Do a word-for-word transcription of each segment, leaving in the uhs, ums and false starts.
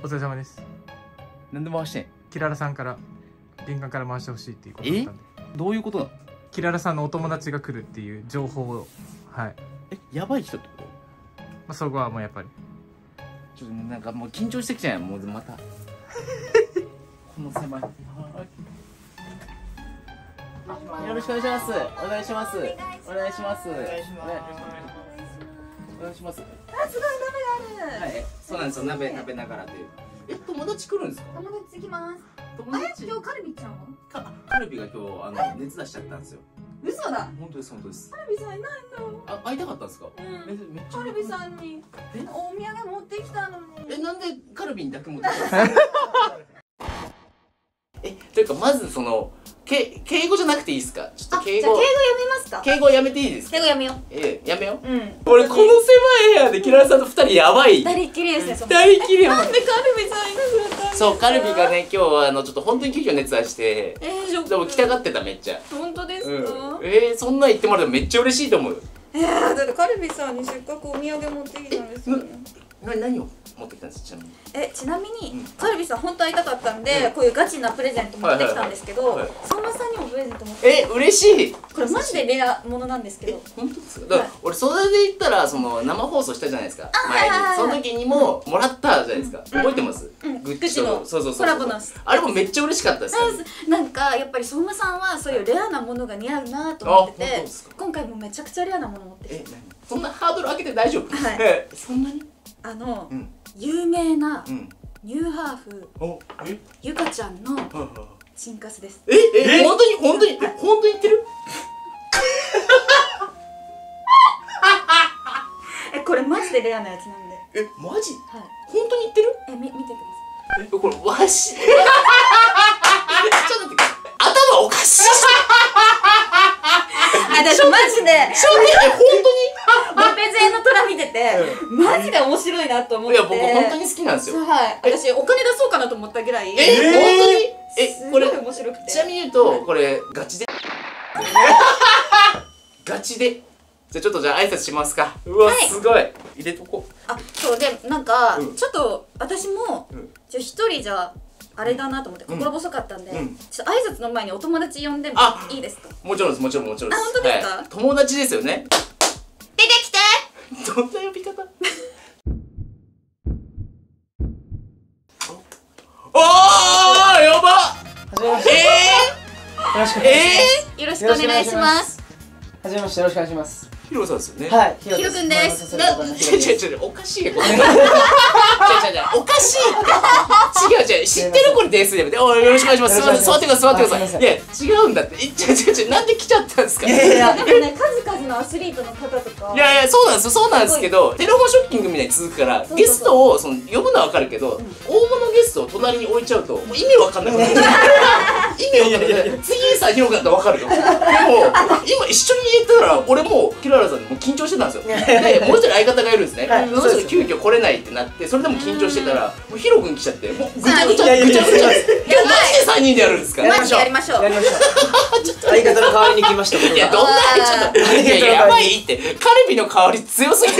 お疲れ様です。 なんで回してん？ キララさんから玄関から回してほしいっていうことだったんで。 どういうことなの？ キララさんのお友達が来るっていう情報を、はい。 え、やばい人ってこと？ まあそこはもうやっぱりちょっとなんかもう緊張してきちゃうよ、もうまたこの狭い。よろしくお願いします。お願いします。お願いします。お願いします。お願いします。 あ、すごい鍋がある。 はい、そうなんですよ。鍋食べながらという。え、友達来るんですか？ 友達来ます。 友達。 あれ、今日カルビちゃんは？ か、カルビが今日あの熱出しちゃったんですよ。 嘘だ。 本当です本当です。 カルビさんいないの？ あ、会いたかったんですか？ うん。 めめっちゃ。 カルビさんにえお土産持ってきたのに。 え、なんでカルビにだけ持ってきたんですか？え、というかまずそのけ敬語じゃなくていいですか？ちょっと敬語。 じゃあ敬語やめますか？ 敬語やめていいですか？ 敬語やめよう。 ええ、やめよう。 うん。 俺この狭い部屋でキララさんと二人やばい。 二人っきりですよ。 二人きり。 なんでカルビさんいなくなった？ そう、カルビがね、今日はあのちょっと本当に急遽熱出して、 えー、ショック。 でも来たがってためっちゃ。 本当ですか？ うん、えー、そんなん言ってもらうとめっちゃ嬉しいと思うよ。 えー、だってカルビさんにせっかくお土産持ってきたんですよ。 な何を持ってきたんです？ちなみに。 え、ちなみに、 うん、 カルビさん本当会いたかったんで、うん、こういうガチなプレゼント持ってきたんですけど、相馬さんにもプレゼント持ってきた。 え、嬉しい。 これマジでレアものなんですけど。 本当ですか？だから、はい、俺それで言ったらその生放送したじゃないですか。前にその時にももらったじゃないですか。覚えてます？ うん、 グッチのそうそうそうコラボのあれもめっちゃ嬉しかったです。 なんかやっぱり相馬さんはそういうレアなものが似合うなと思ってて、今回もめちゃくちゃレアなもの持ってきて。 え、そんなハードル上げて大丈夫？ はい。 そんなに？ あの有名なニューハーフゆかちゃんのチンカスです。 ええ、本当に本当に本当に言ってる？ え、これマジでレアなやつなんで。 え、マジ？はい。本当に言ってる？ え、み見てください。 え、これわし。ちょっと待って、頭おかしい。 あ、私マジで。 え、本当に？ ボペゼの虎見てて、マジで面白いなと思って。 いや、僕本当に好きなんですよ。 はい。私お金出そうかなと思ったぐらい。 え、本当に？え、これ面白くて。 ちなみに言うと、これガチで。ガチで。じゃあちょっとじゃあ挨拶しますか。うわ、すごい。入れとこう。 あ、そうでなんかちょっと私もじゃ一人じゃあれだなと思って心細かったんで、ちょっと挨拶の前にお友達呼んでもいいですか？ もちろんです、もちろんもちろんです。 あ、本当ですか？ 友達ですよね。 出てきて。 どんな呼び方？おー、やば。 えー、よろしくお願いします。 はじめまして、よろしくお願いします。 ヒロさんですよね。 はい、 ヒロくんです。 な、ちょちょちょ、おかしいよ。ちょちょちょ、おかしいって。違う違う、知ってるこれですよ。おい、よろしくお願いします。座ってください、座ってください。いや、違うんだって。ちょちょちょ、なんで来ちゃったんですか。いやいや、でもね、数々のアスリートの方とか。 いやいや、そうなんですよ、そうなんですけど、テレフォンショッキングみたいに続くから、ゲストをその呼ぶのはわかるけど、大物ゲストを隣に置いちゃうと、もう意味わかんなくなる。意味わかんない。次さ、ヒロくんだったらわかるよ。でも、今一緒に入れたら、俺もうキララさんにも緊張してたんですよ。で、もう一人相方がいるんですね。その人急遽来れないってなって、それでも緊張してたら、もうヒロくん来ちゃって、もうぐちゃぐちゃぐちゃぐちゃ。今日マジでさんにんでやるんですか？ マジでやりましょう。 やりましょう。相方の代わりに来ました。 いや、どんなちょっと、いやいや、やばいって、カルビの香り強すぎる。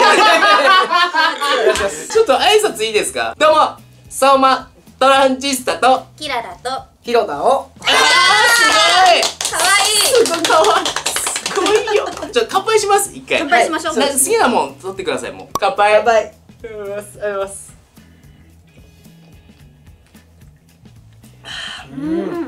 ちょっと挨拶いいですか？どうも、相馬トランジスタとキララとヒロタを。 あー、すごい。可愛い。 すごい可愛い。すごいよ。ちょっと乾杯します。一回。 乾杯しましょう。 好きなもん取ってください。もう乾杯。 乾杯。 ありがとうございます。ありがとうございます。 うん。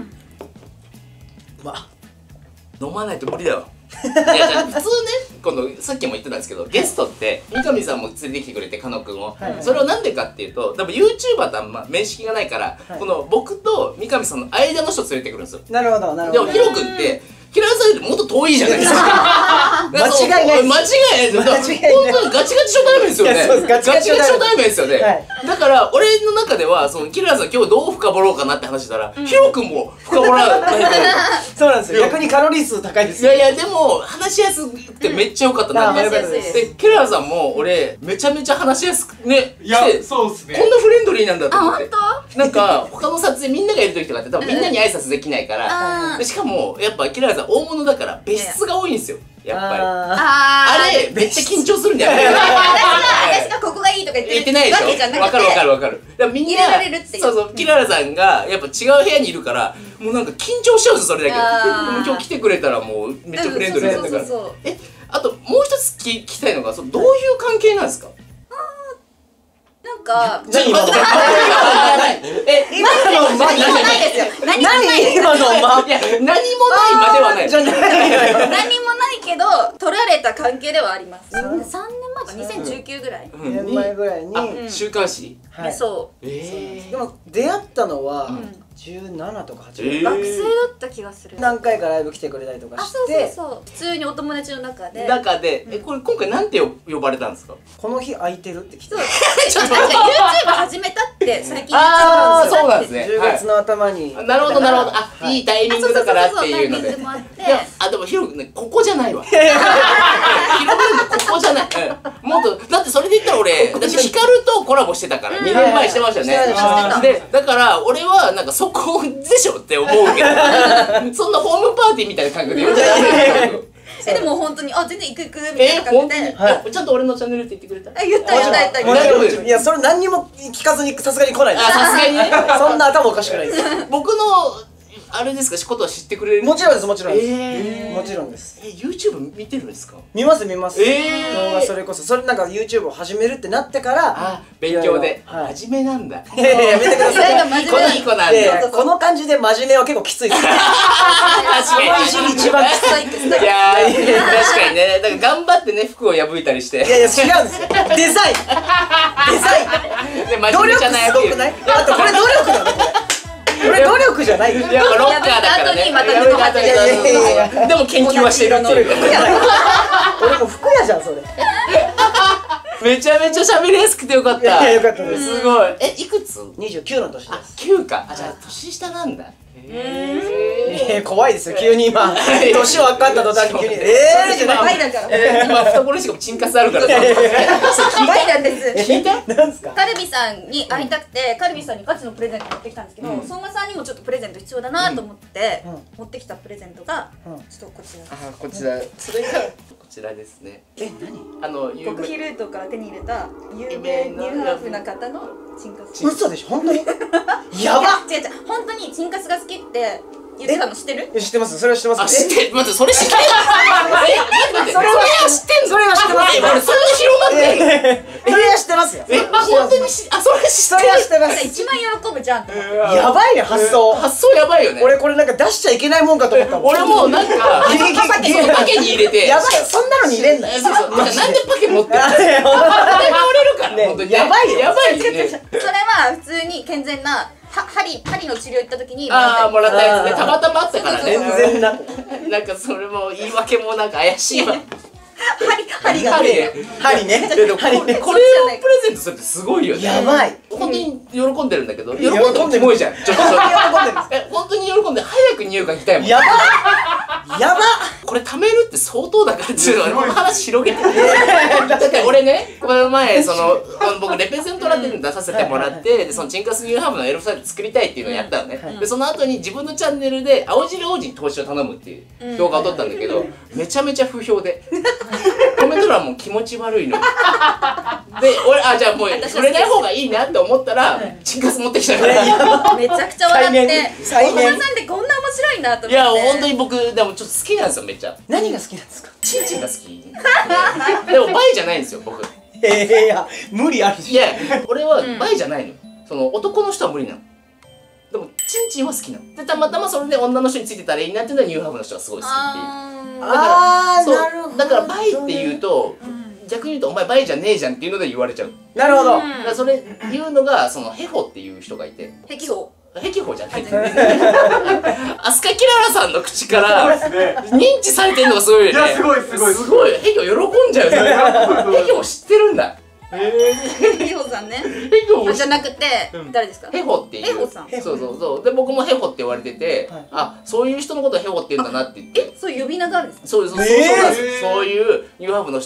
うわ、飲まないと無理だよ。いや、じゃあ普通ね、今度さっきも言ってたんですけど、ゲストって三上さんも連れてきてくれて、加納くんを。それをなんでかっていうと、多分 YouTuber とあんま面識がないから、この僕と三上さんの間の人連れてくるんですよ。 なるほど、なるほど。 でもヒロくんってキララさんよりもっと遠いじゃないですか。 間違いない。 間違いないですよ。本当にガチガチ初対面ですよね。ガチガチ初対面ですよね。だから俺の中ではそのキララさん今日どう深掘ろうかなって話したら、ヒロくんも深掘らないと。 そうなんですよ。逆にカロリー数高いですよ。 いやいや、でも話しやすくてめっちゃ良かったな。で、キララさんも俺めちゃめちゃ話しやすくね。 いや、そうですね。 こんなフレンドリーなんだと思って。 なんか他の撮影みんながいる時とかって多分みんなに挨拶できないから、でしかもやっぱキララさん大物だから別室が多いんですよ、やっぱり。 ああれめっちゃ緊張するんだよね。 私がここがいいとか言って言ってないでしょ。わかるわかるわかる。だからみんな入れられるっていう。 そうそう、キララさんがやっぱ違う部屋にいるからもうなんか緊張しちゃうんですよ、それだけ。もう今日来てくれたらもうめっちゃフレンドリーだったから。え、あともう一つ聞きたいのが、そのどういう関係なんですか？ なんか何今のえ、 何もないですよ。何もない今のまいや、何もないまではない。 じゃないよ。 何もないけど取られた関係ではあります。さんねんまえかにせんじゅうきゅうぐらい。 にねんまえぐらいに。 あ、週刊誌。 はい。 そええ。 でも出会ったのはじゅうななとかはちぐらい。 う学生だった気がする。 何回かライブ来てくれたりとかあ、 しそうそうて、 そう。普通にお友達の中で。 中で、え、これ今回なんて呼ばれたんですか？ この日空いてるって来てそう。ちょっとなんか YouTube 始めたって最近言っちああ、 ゃったんですよ。 そうなんですね。 じゅうがつの頭に。 なるほどなるほど。あ、 はいいいタイミングだからっていうので。 あそうそうそうそうタイミングもあっていや、あ、でもヒロ君ね、ここじゃないわ。広げるのここじゃない。うん、もっと、だってそれで言ったら俺、私ヒカルとコラボしてたから、にねんまえしてましたよね。 してたで、だから俺はなんかそこでしょって思うけど、そんなホームパーティーみたいな感覚で呼んじゃダメだよ。 えでも本当にあ全然行く行くみたいえ、 な感本当にじで。 はいあちゃんと俺のチャンネルって言ってくれた？ あ言った言った言った言もった。 ちろんもちろん。いやそれ何にも聞かずにさすがに来ないであ、さすがにね。 す。そんな頭おかしくないです。 僕のあれですか、ことは知ってくれる？ もちろんですもちろんです。 えーもちろんです。 え、YouTube 見てるんですか？ 見ます見ます。 えー動画それこそそれなんか YouTube を始めるってなってから。 あ、勉強で。 はい。 真面目なんだ。 いやいややめてください。 なんか真面目このいい子なんいやいだ。 やこの感じで真面目は結構きついです。 確かに。 いじり一番きつい。 ストイックストイックいやー、確かにね。だから頑張ってね、服を破いたりして。 いやいや違うんですよ。デザイン。デザイン。 で、真努力面目じゃないすごくない？あとこれ努力だねこれ。これ努力じゃない。いやいやっぱロッカーだからね。 破いた後にまた布貼ってるいやいやいやでも研究はしてるっていう。 俺も服屋じゃんそれ。 めちゃめちゃ喋りやすくてよかった。 いやいやよかったですすごい。え、いくつ？ にじゅうきゅうの年であ、 す。 きゅうか。あ、じゃあ年下なんだ。へえー怖いですよ急に今年分かった途端に急にえーじゃない。 倍だから。 えー、今懐にしかもチンカスあるからさ。 倍なんです。 聞いた？ なんですか。 カルビさんに会いたくて、カルビさんにガチのプレゼント持ってきたんですけど、相馬さんにもちょっとプレゼント必要だなと思って、 うん持ってきたプレゼントが、 うんちょっとこちら。 あ、こちら。それがこちらですね。 え何？ あの、有極秘名。 ルートから手に入れた有名ニューハーフな方のチンカス。 嘘でしょ本当に？やば。 違う違う、本当にチンカスが好きって言ってたの知ってる？ 知ってますそれは知ってます。 あ、知ってる。待って、それ知ってる。え、待って、それは知ってんの？ それは知ってますえ、俺それ広まってる。 それは知ってますよ。 え、本当にし、あ、それ知そってる。 れは知ってます。 一番喜ぶじゃんと思って。 やばいね発想。 発想やばいよね。 俺これなんか出しちゃいけないもんかと思ったもん。 俺もなんか、 ギリギリパケそうパケに入れて。 やばいそんなのに入れんなよ。 えそうそう。なんかなんでパケ持ってるの？ あれ絶対倒れるから、 ね本当に。 やばいよやばいよね。 それは普通に健全なは針針の治療行った時にああ、もらったやつね。 あーたまたまあったからね。 全然な。 なんかそれも言い訳もなんか怪しいわ。 針針が針ね針ね。 でもこれこれをプレゼントするってすごいよね。 やばい。 本当に喜んでるんだけど、喜ん喜んでるでもキモいじゃん。ちょっとそれ。 喜んでる。 え、本当に喜んで早く匂いがきたいもん。 やばい。やば。 これ貯めるって相当だからっていうのは、この話広げてる。だって俺ね、この前、その、あの僕レペゼントラっていうの出させてもらって、で、そのチンカスニューハーフのエロサイト作りたいっていうのをやったのね。で、その後に自分のチャンネルで、青汁王子に投資を頼むっていう動画を撮ったんだけど、めちゃめちゃ不評で。コメント欄も気持ち悪いの。で、俺、あ、じゃあもう、触れない方がいいなって思ったら、チンカス持ってきたから。 めちゃくちゃ笑って再現小浜さんってこんな面白いなと思って。 いや、本当に僕、でもちょっと好きなんですよ、めっちゃ。 何が好きなんですか。 チンチンが好き。でも、バイじゃないんですよ、僕。 ええいや無理あるし。 いや、俺はバイじゃないの。その、男の人は無理なの。でも、チンチンは好きなの。で、たまたまそれで女の人についてたらいいなっていうのはニューハーフの人はすごい好きっていう。 ああーそうなるほど。 だからバイって言うと、逆に言うとお前バイじゃねえじゃんっていうので言われちゃう。 なるほど。 だからそれ言うのがそのヘホっていう人がいて、 ー壁法。 ヘキホじゃない。アスカキララさんの口から認知されてるのがすごいよね。 いやすごいすごいすごい。ヘキホ喜んじゃうよね。ヘキホ知ってるんだ。 壁法さんね。 ヘキホあじゃなくて誰ですか？ ヘホっていう。 ヘホさん。 そうそうそう。で僕もヘホって言われてて、 はいあ、そういう人のことをヘホって言うんだなって言って。 そういう呼び名があるんですか？ そうです、そうえーそうなんです。そういうニューハーフの人が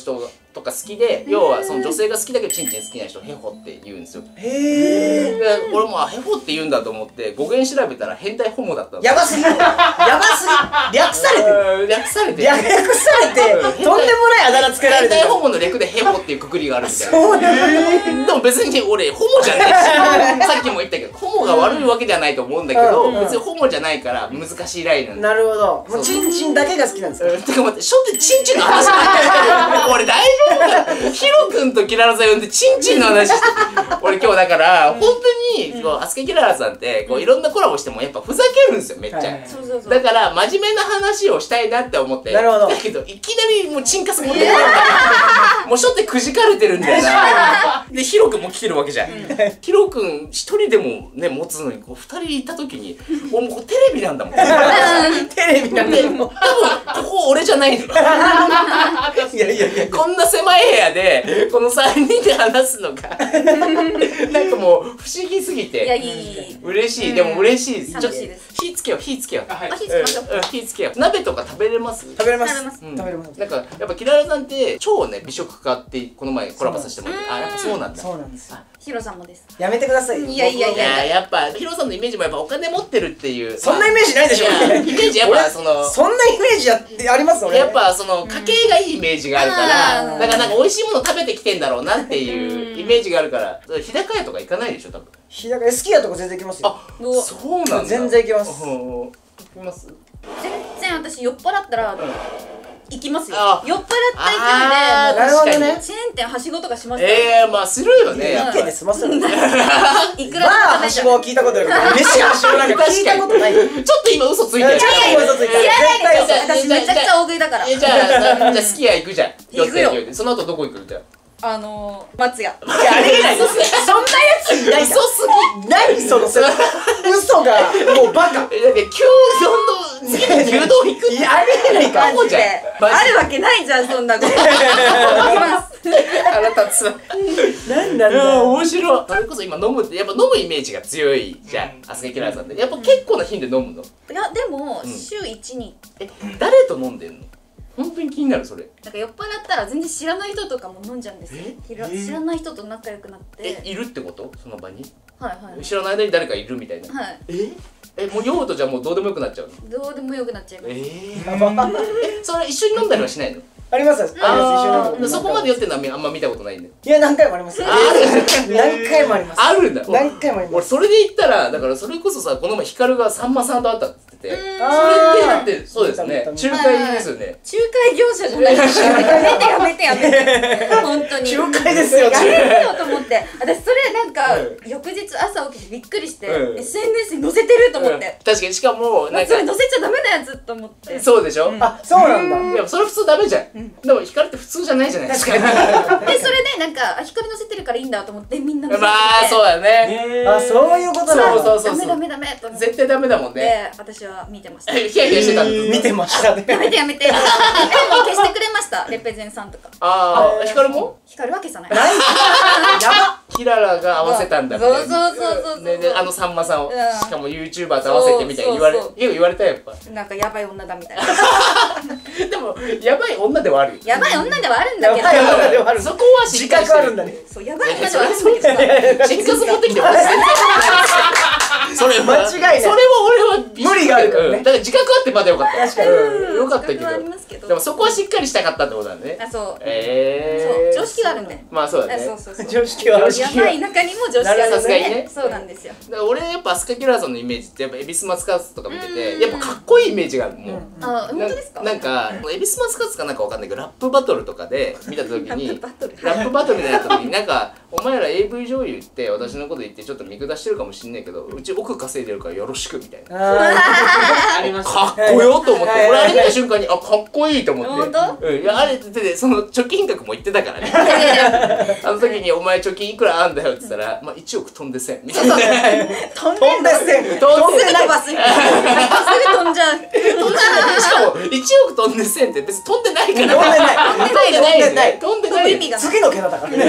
とか好きで、要はその女性が好きだけどチンチン好きな人ヘホって言うんですよ。 へえ。 で俺もあヘホって言うんだと思って語源調べたら変態ホモだったの。 やばすぎる。やばすぎ。略されてる。 うん略されてる。 略されてとんでもないあだ名つけられてる。 変態ホモの略でヘホっていうくくりがあるみたいな。 そうなんだ。 でも別に俺ホモじゃないしさっきも言ったけどホモが悪いわけじゃないと思うんだけど、 うん別にホモじゃないから難しいラインなんだ。 なるほど。もうチンチンだけが好きなんですか。 てか待って、しょってチンチンの話になってるけど俺大丈夫かヒロ君とキララさん呼んでチンチンの話して俺今日だから本当にこうアスケキララさんってこういろんなコラボしてもやっぱふざけるんですよめっちゃ。 そうそうそう。 だから真面目な話をしたいなって思って。 なるほどだけどいきなりもうチンカス持ってこられたもうしょってくじかれてるんだよな。でヒロ君も来てるわけじゃん。ヒロ君一人でもね持つのにこう二人いた時にもうこうテレビなんだもん。 テレビなんでもう。 多分ここ俺じゃないの。 いやいやいや。 こんな狭い部屋でこのさんにんで話すのがなんかもう不思議すぎいやいていいい。 嬉しい。でも嬉しいです。 楽しいです。 火つけよう火つけよう。 あはいあ、火つけましょう。 うん火つけよう。鍋とか食べれます？ 食べれます。 食べれますうん食べれます。 なんかやっぱキララさんって超ね美食家ってこの前コラボさせてもらって、あやっぱそうなんだ。 そうなんですよ。 ヒロさんもです。 やめてください。 いやいやいいややっぱヒロさんのイメージもやっぱお金持ってるっていう。 そんなイメージないでしょ。 いやイメージやっぱそのそんなイメージやってあります俺。 やっぱその家計がいいイメージがあるから、 うんだからなんか美味しいもの食べてきてんだろうなっていうイメージがあるから日高屋とか行かないでしょ多分。 日高屋好きやとこ全然行きますよ。 あそうなんだ。 全然行きますうん行きます。 全然私酔っ払ったら行きますよ。 あ酔っ払ったあー勢いでなるほどねもうチェーン店はしごとかしますから。 ええまあするよねやっぱり。 一軒で済ませる。 いくらでもまあ食べはしちゃう。 ごは聞いたことあるけど、嬉しいはしごなんか聞いたことない。 ちょっと今嘘ついてる。 いやいやいや嘘ついてる知らないですよ。 絶対私めちゃくちゃ大食いだから。 えじゃあさじゃあすき家行くじゃん。 行くよ寄ってその後どこ行くじゃん。 あのー、松屋。 いやありえない。そんなやついないじゃん。 嘘すぎ。 何そのそれ嘘がもうバカ。 えだって牛丼の次に牛丼行くって。 いやありえないか。 マジで。 マジあるわけないじゃん、そんなこと。行きます。 腹立つわ。 何なんいやだ。 面白い。それこそ今飲むってやっぱ飲むイメージが強いじゃん。アスケキララさんってやっぱ結構な頻度で飲むの。 いや、でも、 うん週いちに。 え誰と飲んでんの？本当に気になるそれ。 なんか酔っ払ったら全然知らない人とかも飲んじゃうんですよ。ひらえ知らない人と仲良くなって。 えいるってこと？その場にはいはい。 知らない間に誰かいるみたいな。 はい。 ええもう酔うとじゃあもうどうでもよくなっちゃうの？ どうでもよくなっちゃいます。 えやばえそれ一緒に飲んだりはしないの？ あります。あります。一緒に飲むことそこまで酔ってるのはあんま見たことないんだよ。 いや何回もあります。 あ何回もあります。 あるんだ。 何回もあります。 俺それで言ったらだからそれこそさこの前ヒカルがさんまさんと会ったって言ってて、それあーってだってそうですよね。仲介ですよね。 仲介業者じゃないですか。やめてやめてやめて。本当に。 仲介ですよ。 やめてよと思って。私それなんかう翌日朝起きてびっくりしてうんエスエヌエス に載せてると思って。 確かにしかもなんかそれ載せちゃダメなやつと思って。 そうでしょ。 あ、そうなんだ。 いやそれ普通ダメじゃん。でもヒカルって普通じゃないじゃないですか。 でそれでなんかあ光載せてるからいいんだと思ってみんな載せてて。 まあそうだね。 あ、そういうことなんだ。 そうそうそうダメダメダメと思って。 絶対ダメだもんね。 で私は見てました。 ヒヤヒヤしてたんです。 見てましたね。 やめてやめて。でも消してくれましたレペゼンさんとか。 ああヒカルも？ 光るわけじゃない。 やば。 キララが合わせたんだみたいな。 そうそうそうそうそうでであのさんまさんをうんしかも YouTuber と合わせてみたいに言われそうそうよく言われたよやっぱ。 なんかやばい女だみたいな。 でもやばい女ではあるよ。 やばい女ではあるんだけど。 やばい女ではあるそこはし自っかりして覚あるんだね。 そうやばい女ではあるんだけどさ。 チンカス持ってきても全然それは間違いないそれは俺は無理があるからねうんだから自覚あってまでよかった。 確かにうんよかったけ自覚はありど。 ますけど。 でもそこはしっかりしたかったってことだね。 あそう。 ええ。 そう常識があるんで。 まあそうだね。 あそうそうそう。 常識はある。 やばい中にも常識があるんで。 さすがにねそうなんですよ。 だから俺やっぱアスカキララさんのイメージってやっぱエビスマスカツとか見てうんてやっぱかっこいいイメージがあるもう。 あ本当ですか。 ななんかエビスマスカツかなんかわかんないけどラップバトルとかで見た時にラップバトルラップバトルみたいな時になんかお前ら エーブイ 女優って私のこと言ってちょっと見下してるかもしんないけどうち億稼いでるからよろしくみたいなありますかっこよと思ってはい俺あれ見た瞬間にあかっこいいと思って本当うんいやあれってでその貯金額も言ってたからねあの時にお前貯金いくらあんだよって言ったらまあいちおく飛んでせんみたいな飛んで飛んでせん。 飛ん飛んでで飛ばす。すぐ飛んじゃう。 しかもいちおく飛んでせんって別に飛んでないから飛んでない。 飛んでないよね飛んでないよ意味がない。 次の桁だからね。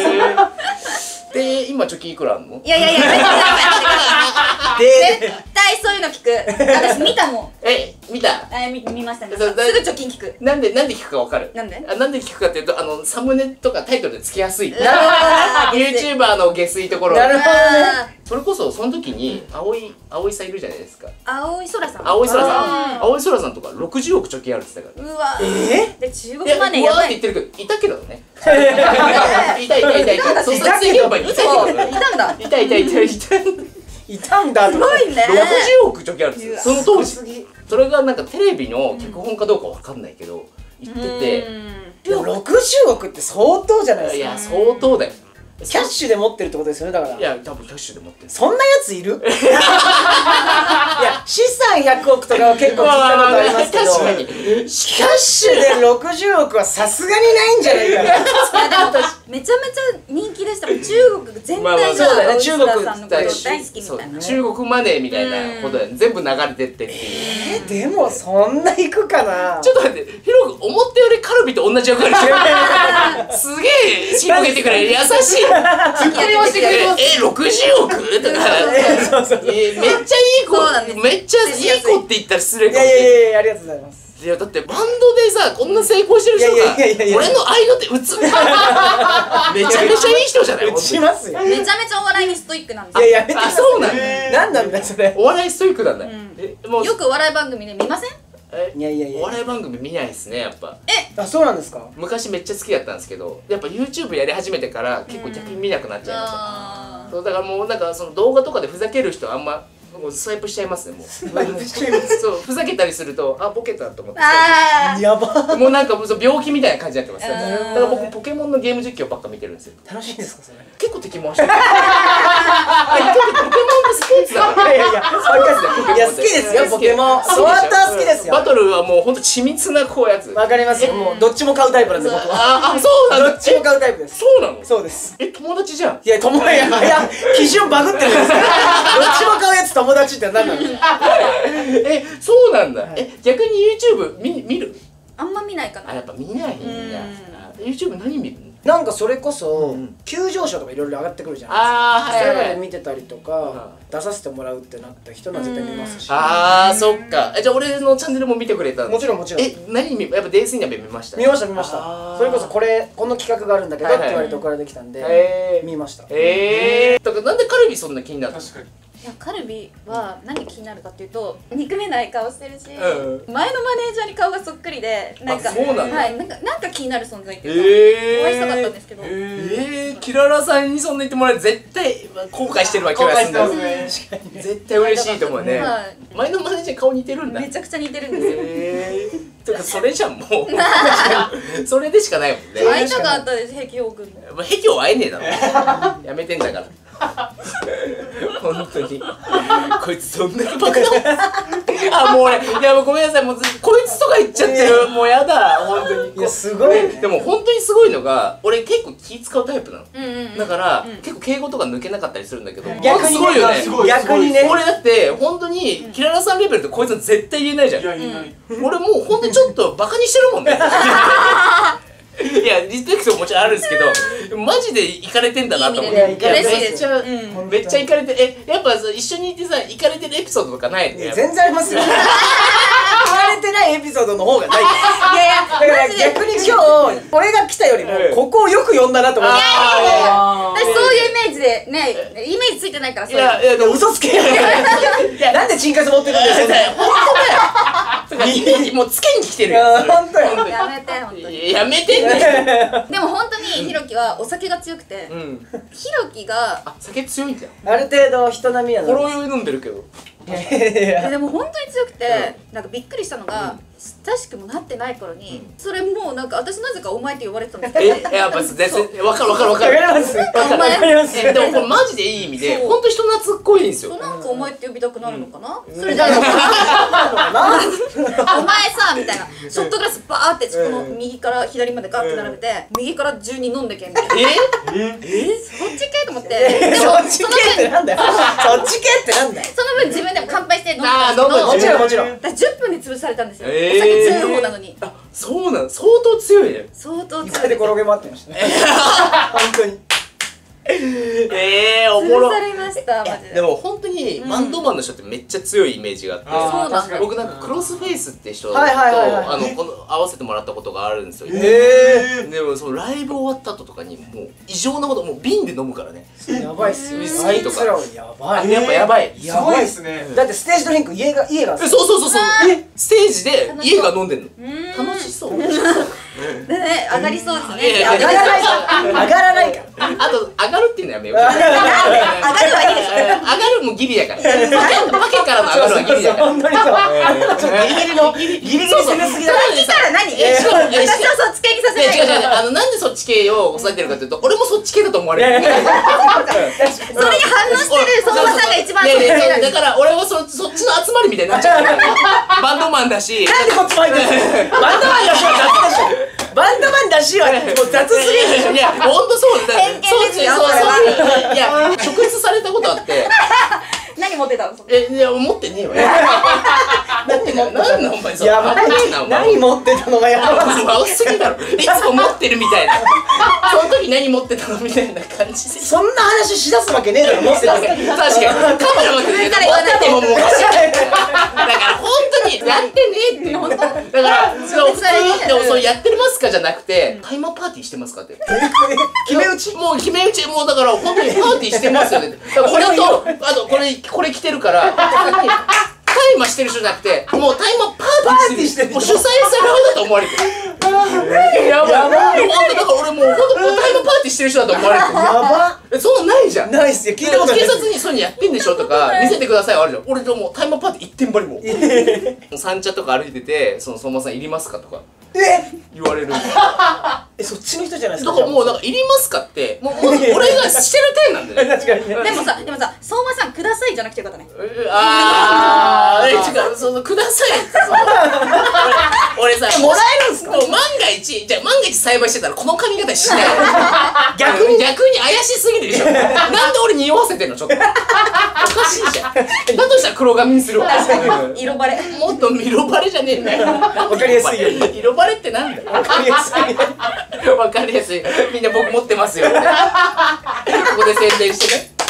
で今貯金いくらあんのいやいやいややめてください。 で、 絶対そういうの聞く。私見たもん。 え見たえ見見ましたね。すそうだぐ貯金聞く。 なんでなんで聞くかわかる？ なんで？ あなんで聞くかっていうと、あのサムネとかタイトルでつけやすい。 なるほどね。 YouTuber の下水ところ。 なるほどね。 それこそその時に青い青いさんいるじゃないですか。 青い空さん。 青い空さあん、青い空さんとかろくじゅうおく貯金あるって言ってたから。 うわ。 えで中いや、 国マネーうわーってやばい。 言ってるけど、いたけどね。いたいたいたいた。そう、撮影現場にいたけど。 いたんだ。 いたいたいたいた。 いたんだとすごいね。 ろくじゅうおく貯金あるんですよ。その当時すごすぎ。 それがなんかテレビの脚本かどうかわかんないけど言ってて、 でもろくじゅうおくって相当じゃないですか。 いや相当だよ。 キャッシュで持ってるってことですよね、だから。 いや多分キャッシュで持ってる。 そんなやついる？いや、資産ひゃくおくとかは結構聞いたことありますけど、 確かにキャッシュでろくじゅうおくはさすがにないんじゃないかな。 いやでもめちゃめちゃ人気でしたもん。中国全体がそうだよね青い中国空さんのこと大好きみそうたいな。 中国マネーみたいなことで全部流れてってっていう。 えー、でもそんな行くかな。 ちょっと待って、ヒロ君思ったよりカルビと同じ役割してる。すげえしもげてくれる、優しい。ツッコミをしてくれます。え、ろくじゅうおくとか。 そうそう。 え、めっちゃいい子そうなんです。 めっちゃいい子って言ったら失礼いやいかもしれない。 やいや、ありがとうございます。 いやだってバンドでさこんな成功してる人いやいやいやいやが俺の愛の手打つ。めちゃめちゃいい人じゃない？ 打ちますよ。 めちゃめちゃお笑いにストイックなんですいややめてくだあ、 さい。 そうなんだ。 なんなんだよそれ。 お笑いストイックなんだ。 んえ、もうよくお笑い番組で見ません？ えいやいやいや。 お笑い番組見ないですねやっぱ。 あ、そうなんですか。 昔めっちゃ好きだったんですけど、やっぱ YouTube やり始めてから結構逆に見なくなっちゃいました。 あそうだからもうなんかその動画とかでふざける人あんまもうスワイプしちゃいますねもう。そうふざけたりするとあボケたと思って。 あやば。 もうなんかもうそう病気みたいな感じになってますよ。 うんだから僕ポケモンのゲーム実況ばっか見てるんですよ。 楽しいんですかそれ。 結構敵回してる。あポケモンってスポーツだから。 いやいや、いや好きですよポケモン。ソワッター好きですよ。 バトルはもうほんと緻密なこうやつ。 わかりますよ。もうどっちも買うタイプなんで僕は。 ああそうなんだ。 どっちも買うタイプです。 そうなの？ そうです。 え友達じゃん。 いや、友達、いや、基準バグってるんですよ。どっちも買うやつ友達って何なの？ えそうなんだ。え逆に YouTube 見見る？ あんま見ないかな。 あやっぱ見ないんだ。 うんあ YouTube 何見るの？ なんかそれこそうん急上昇とかいろいろ上がってくるじゃないですか。 ああそういうのはいはい。 で見てたりとか出させてもらうってなった人のは絶対見ますし。 ああそっか。えじゃあ俺のチャンネルも見てくれたの？ もちろんもちろん。 え何見やっぱデイスインナベ見ました？ 見ました見ましあーた。それこそこれこの企画があるんだけどってはいはい言われて送られてきたんでへー見ました。 ええー。だからなんでカルビそんな気になるの？確かに。 いやカルビは何気になるかっていうと憎めない顔してるし、 う前のマネージャーに顔がそっくりでなんかあそうなんだはいなんかなんか気になる存在っていうか、 えお会いしたかったんですけど、 えー、キララさんにそんな言ってもらえる絶対後悔してるわ気がするんだよ。絶対嬉しいと思うね。 はい前のマネージャー顔似てるんだ。 めちゃくちゃ似てるんですよ。 えー、とかそれじゃんもうそれでしかないもんね。 会いたかったです壁王君も。 まあ壁を会えねえだろやめてんだから本当にこいつそんなにバカだあもう俺いやもうごめんなさいもうこいつとか言っちゃってるもうやだ本当に。 いやすごいね。 でも本当にすごいのが俺結構気使うタイプなの。 うんうんうん。 だから、 うん結構敬語とか抜けなかったりするんだけど、 逆にねすごいよね。 逆にね。 俺だって本当にキララさんレベルってこいつは絶対言えないじゃん。俺もう本当にちょっとバカにしてるもんね。いやリスペクトももちろんあるんですけどマジでイカれてんだなと思って。 いい意味でいや嬉しいです。 めっちゃ、 うん。 めっちゃイカれてえやっぱ一緒にいてさイカれてるエピソードとかないのね。 全然ありますよ。言われてないエピソードの方がないから。 いやいやだからマジで逆に今日俺が来たよりもここをよく呼んだなと思って。 あー私そういうイメージでねイメージついてないからいそういうの。 やいやでも嘘つけよ。なんでチンカス持ってるんだよ。そんな本当だよ。とかもうつけに来てるよ。 いや本当よ本当にやめて本当に。 やめてんだよ。 でも本当にひろきはお酒が強くて、 うん。 ひろきがあ酒強いんだよ。 ある程度人並みやな。 ほろ酔い飲んでるけど。 いやいやいやえでも本当に強くて、なんかびっくりしたのが、親しくもなってない頃に、それもうなんか私なぜかお前って呼ばれてたんですえけど、 やっぱ全然わかるわかるわかる。 わかります。わお前かります。 えでもこれマジでいい意味でそう本当人懐っこいんですよ。 そうなんかお前って呼びたくなるのかな、それじゃあなお前さみたいなショットグラスバーってこの右から左までガーって並べて、右から順に飲んでけみたいな、 ええそっち系と思って、でもそっちその分系ってなんだよ。そっち系ってなんだよ。 その分自分でも乾杯して飲んであーたんですけど、 飲むもちろんもちろん。 だからじゅっぷんで潰されたんですよ、 えーお酒強い方なのに。 あそうなん相当強いね。 相当強い床で転げ回ってましたね。本当に。 ええおもろ。 潰されましたマジで。 でも本当にバンドマンの人ってめっちゃ強いイメージがあって、 あーそうなんだ。 僕なんかクロスフェイスって人とはいはいはいはいあのこの合わせてもらったことがあるんですよ。 えでもそのライブ終わった後とかにもう異常なこともう瓶で飲むからね。 えやばいっすよウイスキあいーとかつらはやばいやっぱやばい。 すごいですね。 だってステージドリンク家が家がえそうそうそうそう。えステージで家が飲んでんの。 うん楽しそう。 でね上がりそうですね。 いやいや上がらないから上がらないからあと上がるっていうのやめよう。 上がるはいいです。 上がるもギリだから。パケからの上がるはギリだから。 本当にそうちょっとギリギリのギリギリ攻めすぎだそうそうだから何？ えしかもえし私をそっち系にさせで違うない。 違う違うあのなんでそっち系を抑えてるかというと俺もそっち系だと思われる。 それに反応してる相馬さんが一番そっちいやいや系なんです。 だから俺はそそっちの集まりみたいになっちゃうからバンドマンだしなんでこっちも入ってるのバンドマンだしは雑でしょバンドマンだしはもう雑すぎるでしょいやほんとそうだ偏見ですよそうそうそれはそういや職質されたことあって何持ってたの？それえいや持ってねえわ持ってないなんなんお前それやばい危なお前何持ってたのがやばい青すぎだろいつも持ってるみたいなその時何持ってたのみたいな感じでそんな話しだすわけねえだろ持ってたの確かにカメラ持ってるけど持っててももうおかしいだから本当にやってねえっていうだからそう普通にでもそうやってますかじゃなくてタイマーパーティーしてますかって決め打ちもう決め打ちもうだから本当にパーティーしてますよねだからこれとあとこれこれ着てるからタイマーしてる人じゃなくてもうタイマーパーティーしてるもう主催されるだと思われてるやばいやばいだから俺もう本当にタイマーパーティーしてる人だと思われてるやばえそんなんないじゃんないっすよ聞いたことない警察にそういうのやってんでしょとか見せてくださいはあるじゃん俺でもタイマーパーティー一点張りもう三茶とか歩いててその相馬さんいりますかとかえ言われるだえそっちの人じゃないですかからもうなんかいりますかってもうもう俺がしてる体なんだよね確かにねでもさでもさ相馬さんくださいじゃなくてよかったね。 あーえ違うそのくださいその俺さもらえるんすかもう万が一じゃあ万が一栽培してたらこの髪型しない逆に逆に怪しすぎるでしょなんで俺匂わせてんのちょっとおかしいじゃんだとしたら黒髪にするわ色バレ。 もっと色バレじゃねえんだよわかりやすいように色バレってなんだよわかりやすいわかりやすいみんな僕持ってますよってここで宣伝してね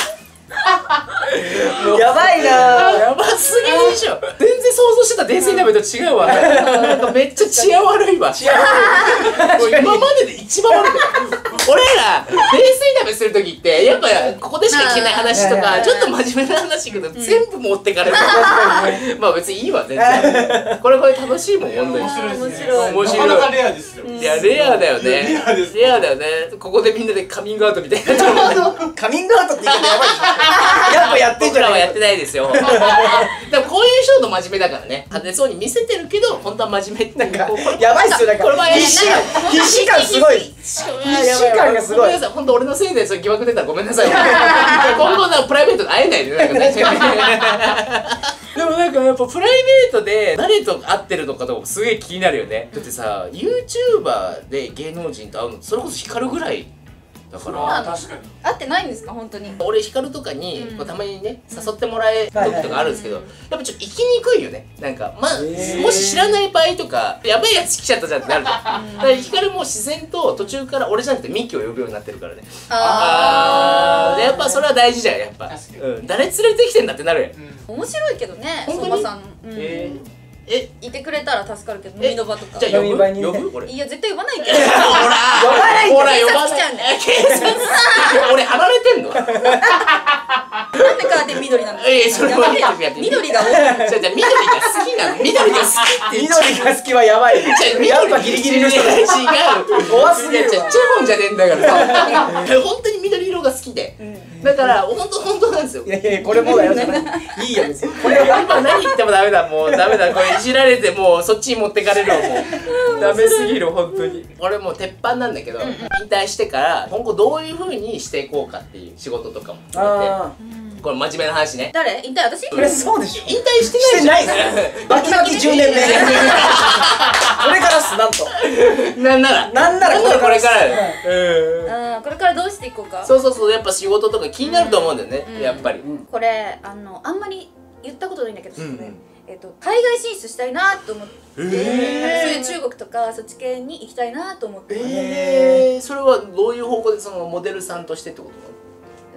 やばいなやばすぎるでしょ全然想像してた泥酔鍋と違うわなんかめっちゃ治安悪いわ治安悪いもう今までで一番悪い俺ら泥酔鍋する時ってやっぱここでしか聞けない話とかちょっと真面目な話けど全部持ってかれるまあ別にいいわ全然これこれ楽しいもん本当に面白い。 面白いなかなかレアですよ。 いやレアだよねレアですレアだよねここでみんなでカミングアウトみたいになっちゃうカミングアウトって言い方やばいでしょやっぱやってんじ僕らはやってゃないかないですよでもこういう人の真面目だからね派手そうに見せてるけど本当は真面目ってなんかこうこれやばいっすよなんかこれは必死感必死感すごい必死感がすごいごめんなさい本当俺のせいでそういう疑惑出たらごめんなさい今後なんかプライベートで会えないでなんかねでもなんかやっぱプライベートで誰と会ってるのかとかもすげえ気になるよねだってさ YouTuber で芸能人と会うのそれこそ光るぐらいだからそうなの確かに。 合ってないんですか本当に。 俺光とかに、 うんこうたまにね誘ってもらえる時とかあるんですけど、 はいやっぱちょっと行きにくいよねなんかまあ、 へーもし知らない場合とかやばいやつ来ちゃったじゃんってなるじゃんだから光も自然と途中から俺じゃなくてミキを呼ぶようになってるからねあーでやっぱそれは大事だよやっぱ、 確かにうん、誰連れてきてんだってなるやん、 うん。 面白いけどね本当に相馬さん。うんえー、えいてくれたら助かるけどえ飲みの場とか。 じゃあ呼ぶ飲み場にね呼ぶ俺いや絶対呼ばないけど。 ほら呼ばないとほら呼ば警察来ちゃうんだよ警察俺離れてんのなんでカーテン緑なんですか。 ええそれは見てるやって緑が多い。 じゃあじゃあ緑が好きなの緑が好きって言っちゃう緑が好きはやばいじゃあやっぱギリギリの人いや違う怖すぎるわいやちっちゃいもんじゃねえんだからさ本当に緑色が好きでだから本当本当なんですよいやいやこれもだよじゃないいいよ別にこれは今何言ってもダメだもうダメだこれいじられてもうそっちに持ってかれるわもうダメすぎる本当に俺もう鉄板なんだけど引退してから今後どういう風にしていこうかっていう仕事とかも含めてあこれ真面目な話ね誰？引退私？ あこれそうでしょ引退してないじゃんしてないっすバキバキじゅうねんめこれからっすなんとなんならなんならこれからこれからっすうんあーこれからどうしていこうか。 そうそうそうやっぱ仕事とか気になると思うんだよね、 うんやっぱり、 これあのあんまり言ったことないんだけど、 うんうんそれえっと海外進出したいなと思って、 へーそういう中国とかそっち系に行きたいなと思って、 えー、それはどういう方向でそのモデルさんとしてってことなの？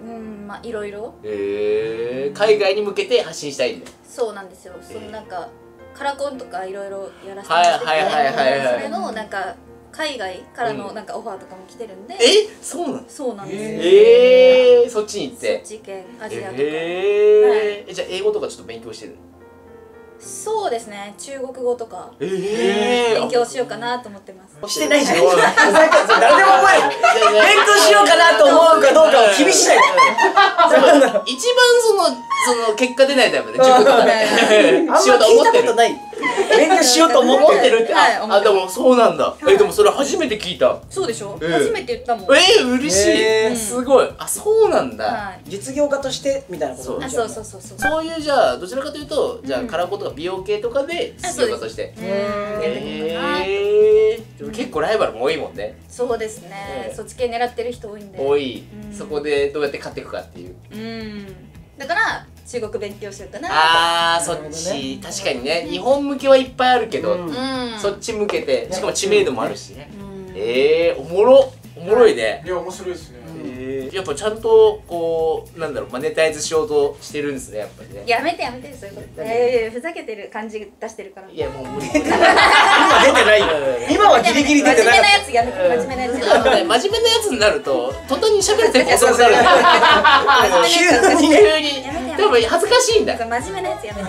うん、まあいろいろ。 えー、海外に向けて発信したいんだよ。 そうなんですよ。そのなんかカラコンとかいろいろやらせてもらってて、 はいはいはいはいはいそれのなんか海外からのなんかオファーとかも来てるんで。 え、そうなの？ そうなんですよ。 えー、そっちに行っ。 そってち系アジアとか。 えー、え、じゃあ英語とかちょっと勉強してるの？ そうですね。中国語とかえー、 勉強しようかなと思ってます。 してないじゃん。誰でもお前勉強しようかなと思うかどうかを厳しい。 一番そのその結果出ないタイプで塾とかであんましようと聞い思ってる。 たことない。勉強しようと思思っる。 っててるって、 はい思ってるあ、でもそうなんだ。え、でもそれ初めて聞いた。 そうでしょ。 ええ初めて言ったもん。 えー、嬉しえーい。すごい。あ、そうなんだ。 はい。 実業家としてみたいなこと。 あ、そうそうそうそう。 そういうじゃあどちらかというとじゃあカラコンとか美容系とかであ実業家として。 うん。やっていこうかな。 えー、でも結構ライバルも多いもんね。 そうですえね。 えそっち系狙ってる人多いんで。 多い。 うんそこでどうやって勝っていくかっていう。 うん。だから中国勉強しようかな。 あー、そっなるほどち確かにね、日本向けはいっぱいあるけど、 うんうん。 そっち向けてしかも知名度もあるしね。 うん。 えー、おもろおもろいね。 いや面白いですね。 えー、やっぱちゃんとこうなんだろうマネタイズしようとしてるんですね、やっぱりね。 やめてやめてそういうこと。いやいやいやふざけてる感じ出してるから。 いやもう無理。 今出てないよ。今はギリギリ出てない。 真面目なやつやめて真面目なやつあのね、真面目なやつになると途端に喋るテンポ遅くなる。 急に。 急に多分恥ずかしいんだ。 真面目なやつやめて。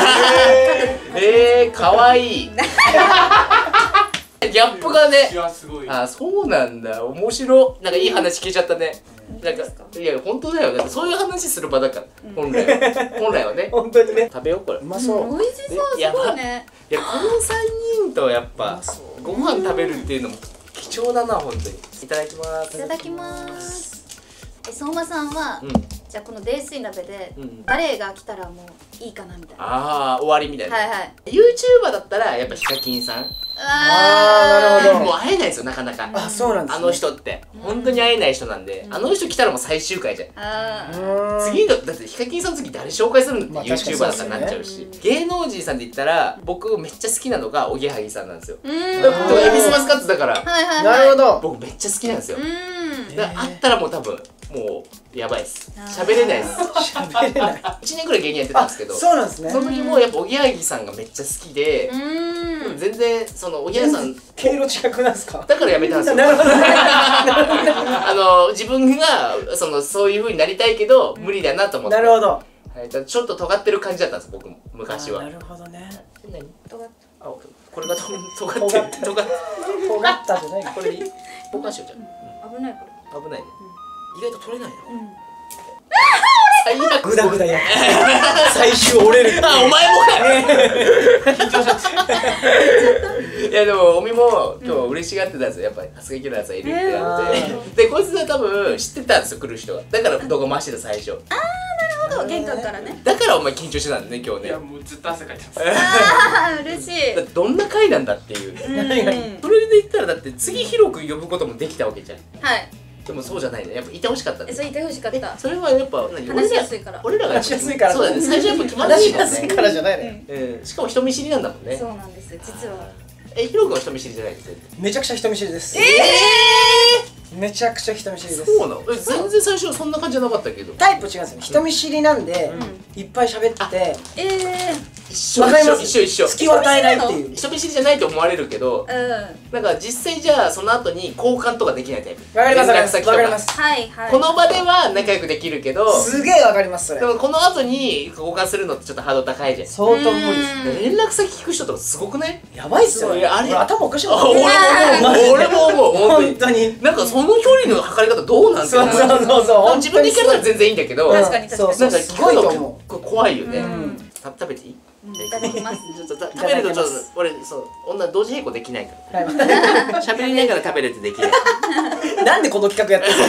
えー、かわいい。ギャップがねい。やすごい。 あ、そうなんだ。面白い。なんかいい話聞いちゃったね。なんかいや本当だよ。だってそういう話する場だから。本来は本来はね。 本当にね。 食べようこれ。 うまそう。 美味しそうすごいね。 いやこのさんにんとやっぱご飯食べるっていうのも貴重だな本当に。いただきます。 いただきます。え、相馬さんはうん。 じゃあこの泥酔鍋でうん誰が来たらもういいかなみたいな。 ああ終わりみたいな。 はいはい。 YouTuber だったらやっぱヒカキンさん。 あーなるほどもう会えないですよなかなか。 あ、そうなんですね。 あの人って本当に会えない人なんで、あの人来たらもう最終回じゃん。 あうー。 ーん。 次のだってヒカキンさんの次誰紹介するのって、 まあ確かに YouTuber だったらなっちゃうし、芸能人さんで言ったら僕めっちゃ好きなのがおぎやはぎさんなんですよ。 うーん。 だからエビスマスカッツだからはいはいはい。 なるほど。 僕めっちゃ好きなんですよ。 うーん。 だから会ったらもう多分もうやばいっす。 あー喋れないです。 喋れない。 いちねんくらい芸人やってたんですけど、 そうなんですね。 その時もやっぱおぎやはぎさんがめっちゃ好きでう、ーん。 全然そのおぎやはぎさん経路違くないですか。 だからやめたんですよ。 なるほどね。 あの自分がそのそういう風になりたいけど無理だなと思って。 なるほど。 はい、だからちょっと尖ってる感じだったんです僕も昔は。 なるほどね。 何？ とがあ、これがと尖ってる。尖って尖ったじゃない。 これいい？交換しようじゃん。 危ないこれ。 危ないね。意外と取れないな。 うん。 最悪。 グダグダやって。最終折れる。 あ、お前もかよ。いやでもおみも今日嬉しがってたんですよ。やっぱり発撃のやつがいるってなっえて。でこいつは多分知ってたんですよ来る人が。だから動画回してた最初。 なるほど玄関からね。 だからお前緊張してたんだね今日ねいや。もうずっと汗かいてます。 ああ嬉しい。 だってどんな回なんだっていう。 何がうんそれで言ったらだって次広く呼ぶこともできたわけじゃん。 はい。 でもそうじゃないね。やっぱいてほしかったんえ、 だそれ言ってほしかった。 それはやっぱ何話しやすいから。 俺らが話しやすいから。 そうだね最初やっぱ気まずいもん話しやすいね。 からじゃないね。 うんしかも人見知りなんだもんね。 そうなんです実は。 えヒロ君は人見知りじゃないですよ。 めちゃくちゃ人見知りです。 えめちゃくちゃ人見知りです。 そうなの？え全然最初そんな感じじゃなかったけど。 タイプ違うんですよ。人見知りなんで、いっぱい喋って、 ええ一緒わかります一緒一緒。 隙を与えないっていう。 人見知りじゃないと思われるけど、 うん。 なんか実際じゃあその後に交換とかできないタイプ。 わかりますわかります。 連絡先とわかります。 はいはい。 この場では仲良くできるけど、 すげえわかりますそれで。もこの後に交換するのってちょっとハードル高いじゃん。 相当無理です。 連絡先聞く人とかすごくない？ やばいっすよ。 いやあれ俺頭おかしいあ、 もん。 俺も思う。俺も思う。本当に本。当に。 なんかその距離の測り方どうなんてそうそうそうそう。 自分で行けたら全然いいんだけど、 確かに確かにそうそう。 なんかすごいと聞くの思う。 結構怖いよね。 んた食べていい？ いただきます。 ちょっと食べるとちょっと俺そう女同時並行できないかはいら。喋りながら食べるってできない。 なんでこの企画やってるの？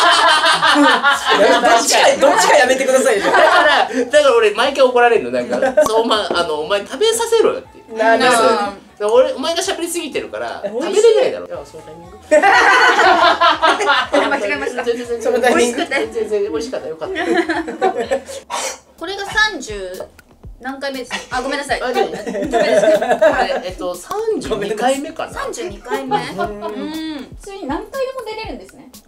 どっちかどっちかやめてくださいよ。 だからだから俺毎回怒られるのなんかそうまあのお前食べさせろよっていう。 なるほど。 だから俺お前が喋りすぎてるから食べれないだろ。いやそのタイミング。 間違えました。 全然全然そのタイミング美味しくて全然美味しかったよかった。 これが三十何回目ですか？あ、ごめんなさい。 あじゃあダメですか？ あれえっと三十二回目かな。 三十二回目。うん。普通に何回でも出れるんですね。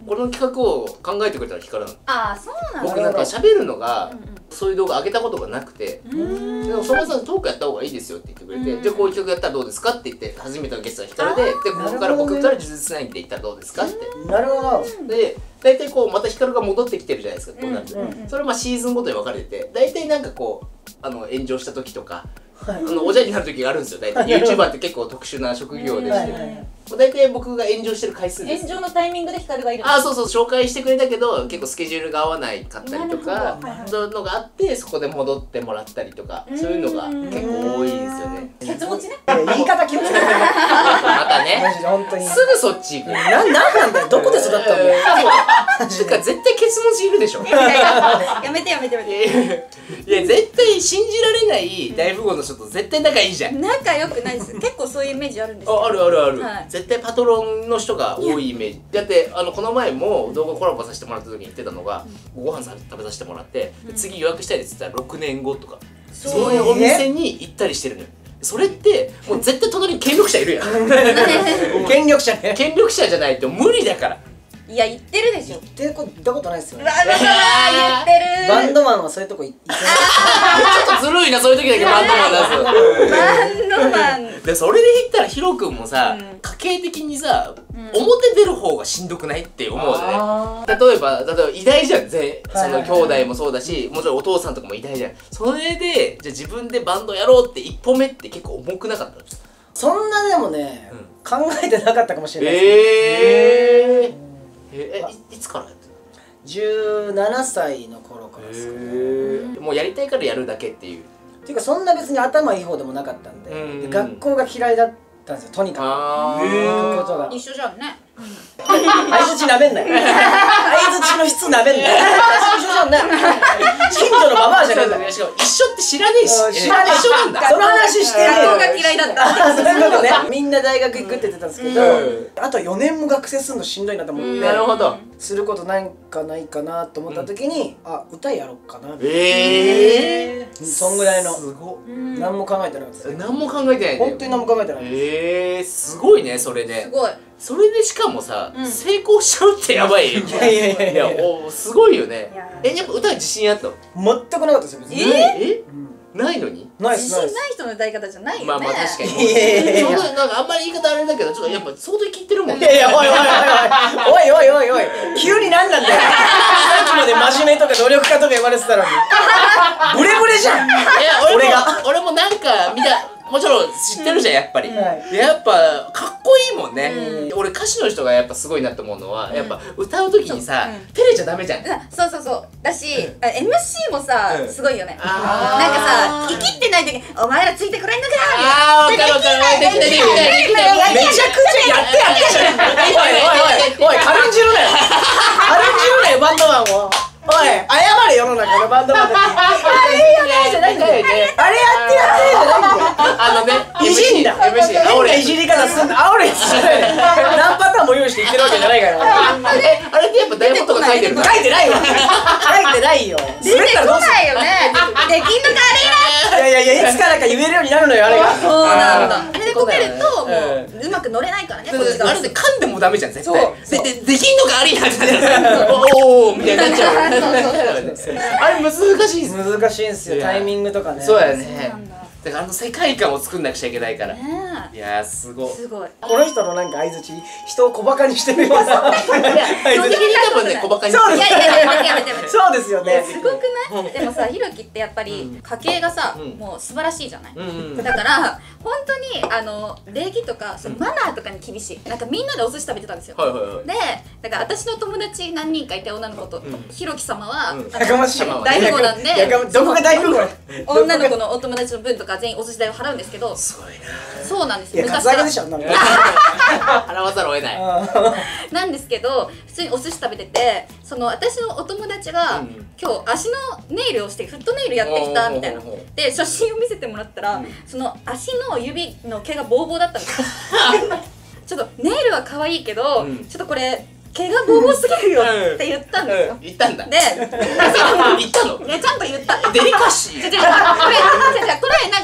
この企画を考えてくれたらヒカルなの。 ああそうなんだ。 僕なんか喋るのがうんうんそういう動画上げたことがなくて、でもそもそもトークやった方がいいですよって言ってくれて、じゃあこういう曲やったらどうですかって言って、初めてのゲストがヒカルで、でここから僕から呪術ナインで言ったらどうですかって。 なるほど。 で大体こうまたヒカルが戻ってきてるじゃないですか、こうなると、 うんうんそれはまあシーズンごとに分かれてて、大体なんかこうあの炎上した時とか、 はいあのおじゃになる時があるんですよ。大体 YouTuber って結構特殊な職業でして、 はいはい大体僕が炎上してる回数です。 炎上のタイミングでヒカルがいる。 あ、そうそう、紹介してくれたけど結構スケジュールが合わないかったりとか、そういうのがあってそこで戻ってもらったりとか、そういうのが結構多いんですよね。 ケツ持ちね。 いや言い方気をつけて。 またね、 マジで本当に。 すぐそっち行く。 な、なんなんだよ。どこで育ったんだよ。 てか絶対ケツ持ちいるでしょ。 いやいややめてやめてやめて。 いや絶対信じられない大富豪の人と絶対仲いいじゃん。 仲良くないです。結構そういうイメージあるんですよ。 あ、あるあるある、 はい、 絶対パトロンの人が多いイメージだって、あのこの前も動画コラボさせてもらった時に言ってたのが、ご飯さ食べさせてもらって、で次予約したいですって言ったらろくねんごとか、そういうお店に行ったりしてるのよ。それってもう絶対隣に権力者いるやん。 権力者ね。 権力者じゃないと無理だから。 いや言ってるでしょ。 言ってること言ったことないですようわね。 うわうわ言ってる。 バンドマンはそういうとこ行ってない。 ちょっとずるいな、そういう時だけバンドマン出す。 バンドマン。 でそれで言ったらヒロ君もさ、 うん家計的にさ、 ん表出る方がしんどくないって思うよね。 あ例えば例えば偉大じゃん、ぜその兄弟もそうだし、もちろんお父さんとかも偉大じゃん。それでじゃあ自分でバンドやろうって一歩目って結構重くなかったの？ そんなでもね、 うん考えてなかったかもしれないですね。 えー、えいいつからやってるじゅうななさいの頃からですかね。 の？もうやりたいからやるだけっていう。 っていうかそんな別に頭いい方でもなかったんで、 うんで学校が嫌いだったんですよ、とにかあく行くことが。 一緒じゃんね。 相づちなめんなよ。相づちの質なめんなよ。一緒じゃんね。近所のババアじゃねえんだよ。 しかも一緒って知らねえし。 うん知らねえ一緒なんだ。 その話してねえよ。 学校が嫌いだったあ、そういうことね。みんな大学行くって言ってたんですけど、 うんあとよねんも学生するのしんどいなと思って、 なるほど。 することなんかないかなと思った時に、あ、歌やろうかな。 ええー。 そんぐらいの。 すごっ。 何も考えてなかったです。 何も考えてないんだよ。 本当に何も考えてない。 ええー、すごいね、それで。 すごい。 それでしかもさ、 うん成功しちゃうってやばい。いいやいやいやいやや、おすごいよねいや。 え、やっぱ歌に自信あったの？ 全くなかったですよ、別に。 ええないのに？ ないっ自すないっす。 信ない人の歌い方じゃないよね。 まあまあ確かに。 いやいやいやいやちょうどなんかあんまり言い方あれだけど、ちょっとやっぱ相当生きってるもんいやいや、おいおいおいおいおいおいおいおい急に何なんだよ。さっきまで真面目とか努力家とか言われてたのにブレブレじゃん。 いや、俺も俺が俺もなんか見た、もちろん知ってるじゃん、やっぱり。 はいやっぱかっこいいもんね。俺歌手の人がやっぱすごいなって思うのは、やっぱ歌う時にさうん照れちゃダメじゃん。 あそうそうそうだし、あ エムシー もさ、 うんすごいよね。 あーなんかさ生きってない時にお前らついてくれんのかあー、わかるわかる。できないできないできないできない。 めちゃくちゃやってやってじゃん。おいおいおいおい、軽んじるなよ。軽んじるなよ、バンドマンを。おい、謝れ世の中のバンドマンたち。あれやねじゃないんだよ。あれやってやってじゃないんだよ。 あのね、 いじんだ。 エムシー、あ、俺変ないじり方すんの。あおるやつじゃない。何パターンも用意して言ってるわけじゃないから。 え、あれってやっぱ台本とか書いてるの？ 書いてないわ。書いてないよ。 出てこないよね。できんのかあれいやいやいや、いつからか言えるようになるのよ、あれが。 そうなんだ。あれでこけるともうううまく乗れないからね。こっち側あれで噛んでもダメじゃん、絶対。 そうで、で、できんのかありなってなったらおおーみたいになっちゃう。あれ難しいっす。 難しいんすよ、タイミングとかね。 そうやそうねなんだ。 だからあの世界観を作んなくちゃいけないから。いねやー、すごい。 えすごい。 この人のなんか相づち、人を小馬鹿にしてるような。 基本的に多分ね、小馬鹿にそうですいやいややめてやめてやめて。 そうですよね。 すごくない？でもさ、ひろきってやっぱり家系がさ、 うんもう素晴らしいじゃない。 うんうん。 だから本当にあの礼儀とかそのマナーとかに厳しい。なんかみんなでお寿司食べてたんですよ。 はいはいはい。 で、だから私の友達何人かいて女の子と、ひろき様は、 うんあのやかましいわ。 大富豪なんで、 やかまどこが大富豪？ 女の子のお友達の分とか全員お寿司代を払うんですけど、 すごいそうなんですいや、 よ。 カツアゲでしょ、あんなの。 な。払わざるを得ない。 なんですけど普通にお寿司食べてて、その私のお友達が、 うん今日足のネイルをしてフットネイルやってきたみたいなおーおーおーで写真を見せてもらったら、その足の指の毛がボーボーだったんですよちょっとネイルは可愛いけど、 うんちょっとこれ毛がボーボーすぎるよって言ったんですよ、 言ったんだ。 で言ったの？ ねちゃんと言ったデリカシー。 違う違うこれ違う違うこれなんか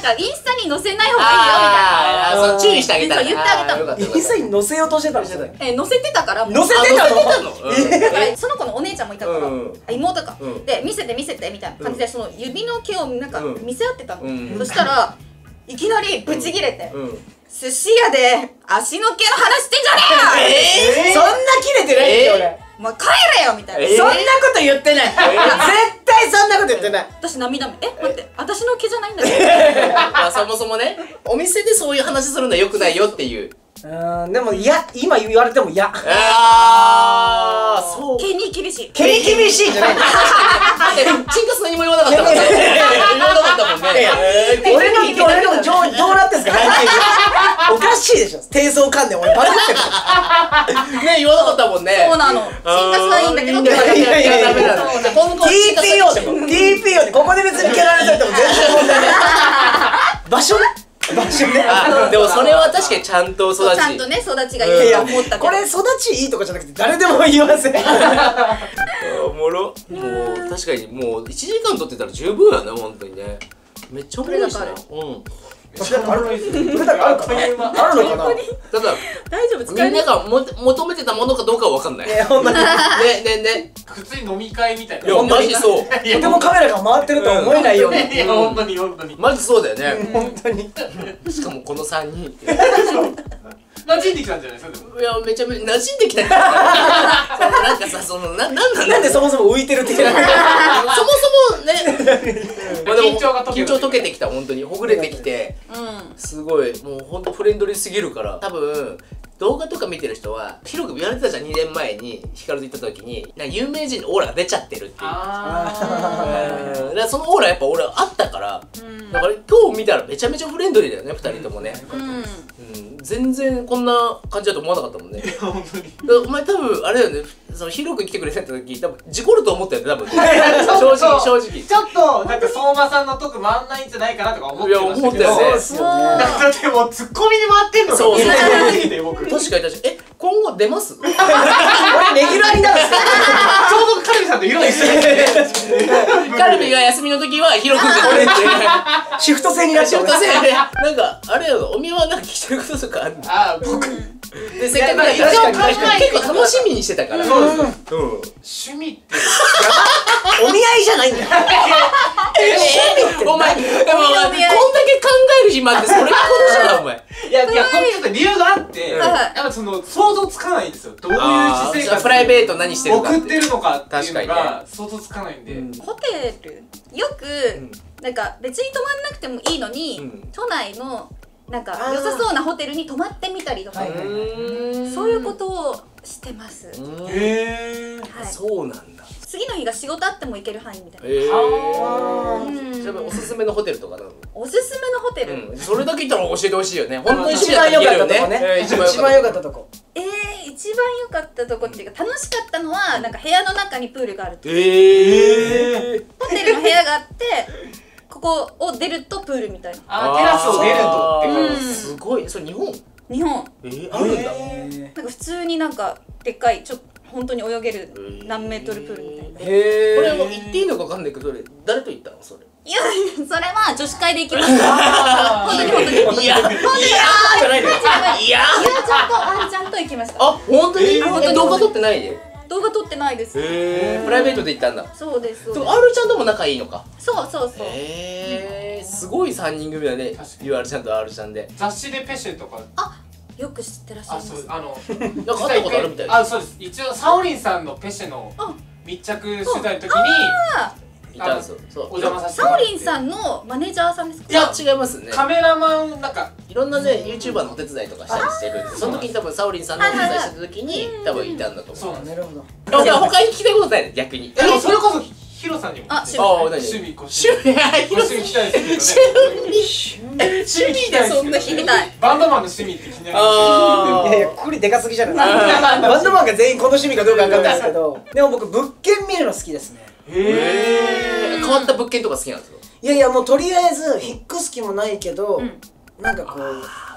かインスタに載せない方がいいよみたいな。 あー、その注意してあげたらそう言ってあげたのよかったよかったインスタに載せようとしてたんですよ。 え載せてたからもう載せてたの？ あ載せてたのだからその子のお姉ちゃんもいたから、 うんあ妹か、 うんで見せて見せてみたいな感じで、その指の毛をなんかうん見せ合ってたの、 うんそしたらいきなりブチギレて、 うん。 寿司屋で足の毛の話してんじゃねえよ、 えそんな切れてないよ俺。 お前帰れよみたいな、 えーそんなこと言ってない。絶対そんなこと言ってない。 私涙目、え待って私の毛じゃないんだけどまあそもそもね、お店でそういう話するのは良くないよっていう。 うーん、でもいや、今言われても嫌。 あー、そう。 毛に厳しい。 毛に厳しいじゃない。 え、チンカス何も言わなかったもんね。言わなかったもんね。 俺の、俺のどう、どうなってんすか、おかしいでしょ。低層観念、俺バレってる。 ね、言わなかったもんね。 そうなの。チンカスはいいんだけどって言われて。 いやいやいやダメなの。じゃあ今後チンカスティーピーオー で、ティーピーオー で、ここで別に蹴られてても全然問題ない。場所ね。場所ね。 あ、でもそれは確かにちゃんと育ち。 ちゃんとね育ちがいやいやいいと思ったけど。 これ育ちいいとかじゃなくて誰でも言わせ。 おもろ。もう確かにもういちじかん撮ってたら十分やね、本当にね。めっちゃおもろいしな。うん。 あるあるあるかな。あるのかな。 ただ大丈夫みんながも求めてたものかどうかは分かんない。ねいや本当に。 ねねね。 普通に飲み会みたいな。 いやマジそう。 とてもカメラが回ってるとは思えないように。 いや本当に本当に。 マジそうだよね。 本当に。 しかもこのさんにん。 馴染んできたんじゃないですか。 いやめちゃめちゃ馴染んできたよ。なんかさそのななんなんだろうなんでそもそも浮いてるって言うの。 そもそもね。まあでも緊張が解ける緊張解けてきた本当にほぐれてきて。 うん。 すごいもうほんとフレンドリーすぎるから多分動画とか見てる人は広く言われてたじゃんにねんまえにヒカルと行った時になんか有名人のオーラが出ちゃってるっていうあうんだからそのオーラやっぱ俺あったからうんだから今日見たらめちゃめちゃフレンドリーだよねふたりともね、 うん。 うん、全然こんな感じだと思わなかったもんねだかあ。本当に。 らお前多分あれだよねその広く来てくれた時多分事故ると思ったよね多分正直正直ちょっとなんか相馬さんのとこ回んないんじゃないかなとか思ってましたけど。 いや思ったよねそうですよね。 だってもうツッコミに回ってんのか。 そうそうすぎて僕。ちょう確かに確かにえ今後出ます俺レギュラーになるんですか。 どカルビさんと色一緒で。 カルビが休みの時は広く出てるってシフト制になっちゃう。 仕事せいでなんかあれやろおみはなんか聞きたいこととかあるのああ僕。 でせっかくだからいや結まあ一応考えて構楽しみにしてたからそうです。 うん趣味って。 お見合いじゃないんだよ。 えお前でもお前こんだけ考える暇ってそれがことじゃんお前いやいやこれちょっと理由があって、 うんやっぱその想像つかないんですよ。どういうあー私生活プライベート何してるか送ってるのかっていうの確かにが想像つかないんで。 うんホテルよく、 んなんか別に泊まんなくてもいいのに、 うん都内のなんかあー良さそうなホテルに泊まってみたりとか、 はいはいそういうことをしてます。 とうんへえ。 はい。 そうなんだ次の日が仕事あっても行ける範囲みたいな。 へえはうんじゃあおすすめのホテルとかなのおすすめのホテル、 うんそれだけ言ったら教えてほしいよね本当に一番良かったとこね。 一一番良かったとこ。 えー、一番良かったとこっていうか楽しかったのはなんか部屋の中にプールがあるええホテルの部屋があってここを出るとプールみたいな。 あテラスを出るとってうん感じ。 すごいそれ日本日本えー、あるんだなんか普通になんかでっかいちょっと本当に泳げる何メートルプールみたいな。 へこれも言っていいのか分かんないけどそれ誰と行ったのそれいやそれは女子会で行きました本当に本当に本当にいやいやじゃないのよいやゆうちゃんとあるちゃんと行きました。 あ本当にえー本当に動画撮ってないで動画撮ってないです。 へえプライベートで行ったんだそうですそうです。 でも R ちゃんとも仲いいのかそうそうそう。 へえすごいさんにん組だね確かにゆうあるちゃんと R ちゃんで雑誌でペシェとか。 よく知ってらっしゃいあます。 そうあのなんか会ったことあるみたいですあそうです一応サオリンさんのペシェのあ密着取材の時にいたんですよそうお邪魔させてサオリンさんのマネージャーさんですか。 いや違いますねカメラマンなんかいろんなね YouTuber のお手伝いとかしたりしてるんでその時に多分サオリンさんのお手伝いしてた時に多分いたんだと思うそうなんですなるほど。 いや他に聞きたいことないね逆にでもそれこそヒロさんにもあ趣味あ何趣味ご趣味ご趣味聞きたいですけどね趣味でそんな聞きたい。 バンドマンの趣味って気になりまあいやいや、くくりでかすぎじゃない。バンドマンが全員この趣味かどうかわかんないですけど、でも僕物件見るの好きですね。 すへ変わった物件とか好きなんですよいやいや、もうとりあえず引っ越す気もないけど、 うんなんかこう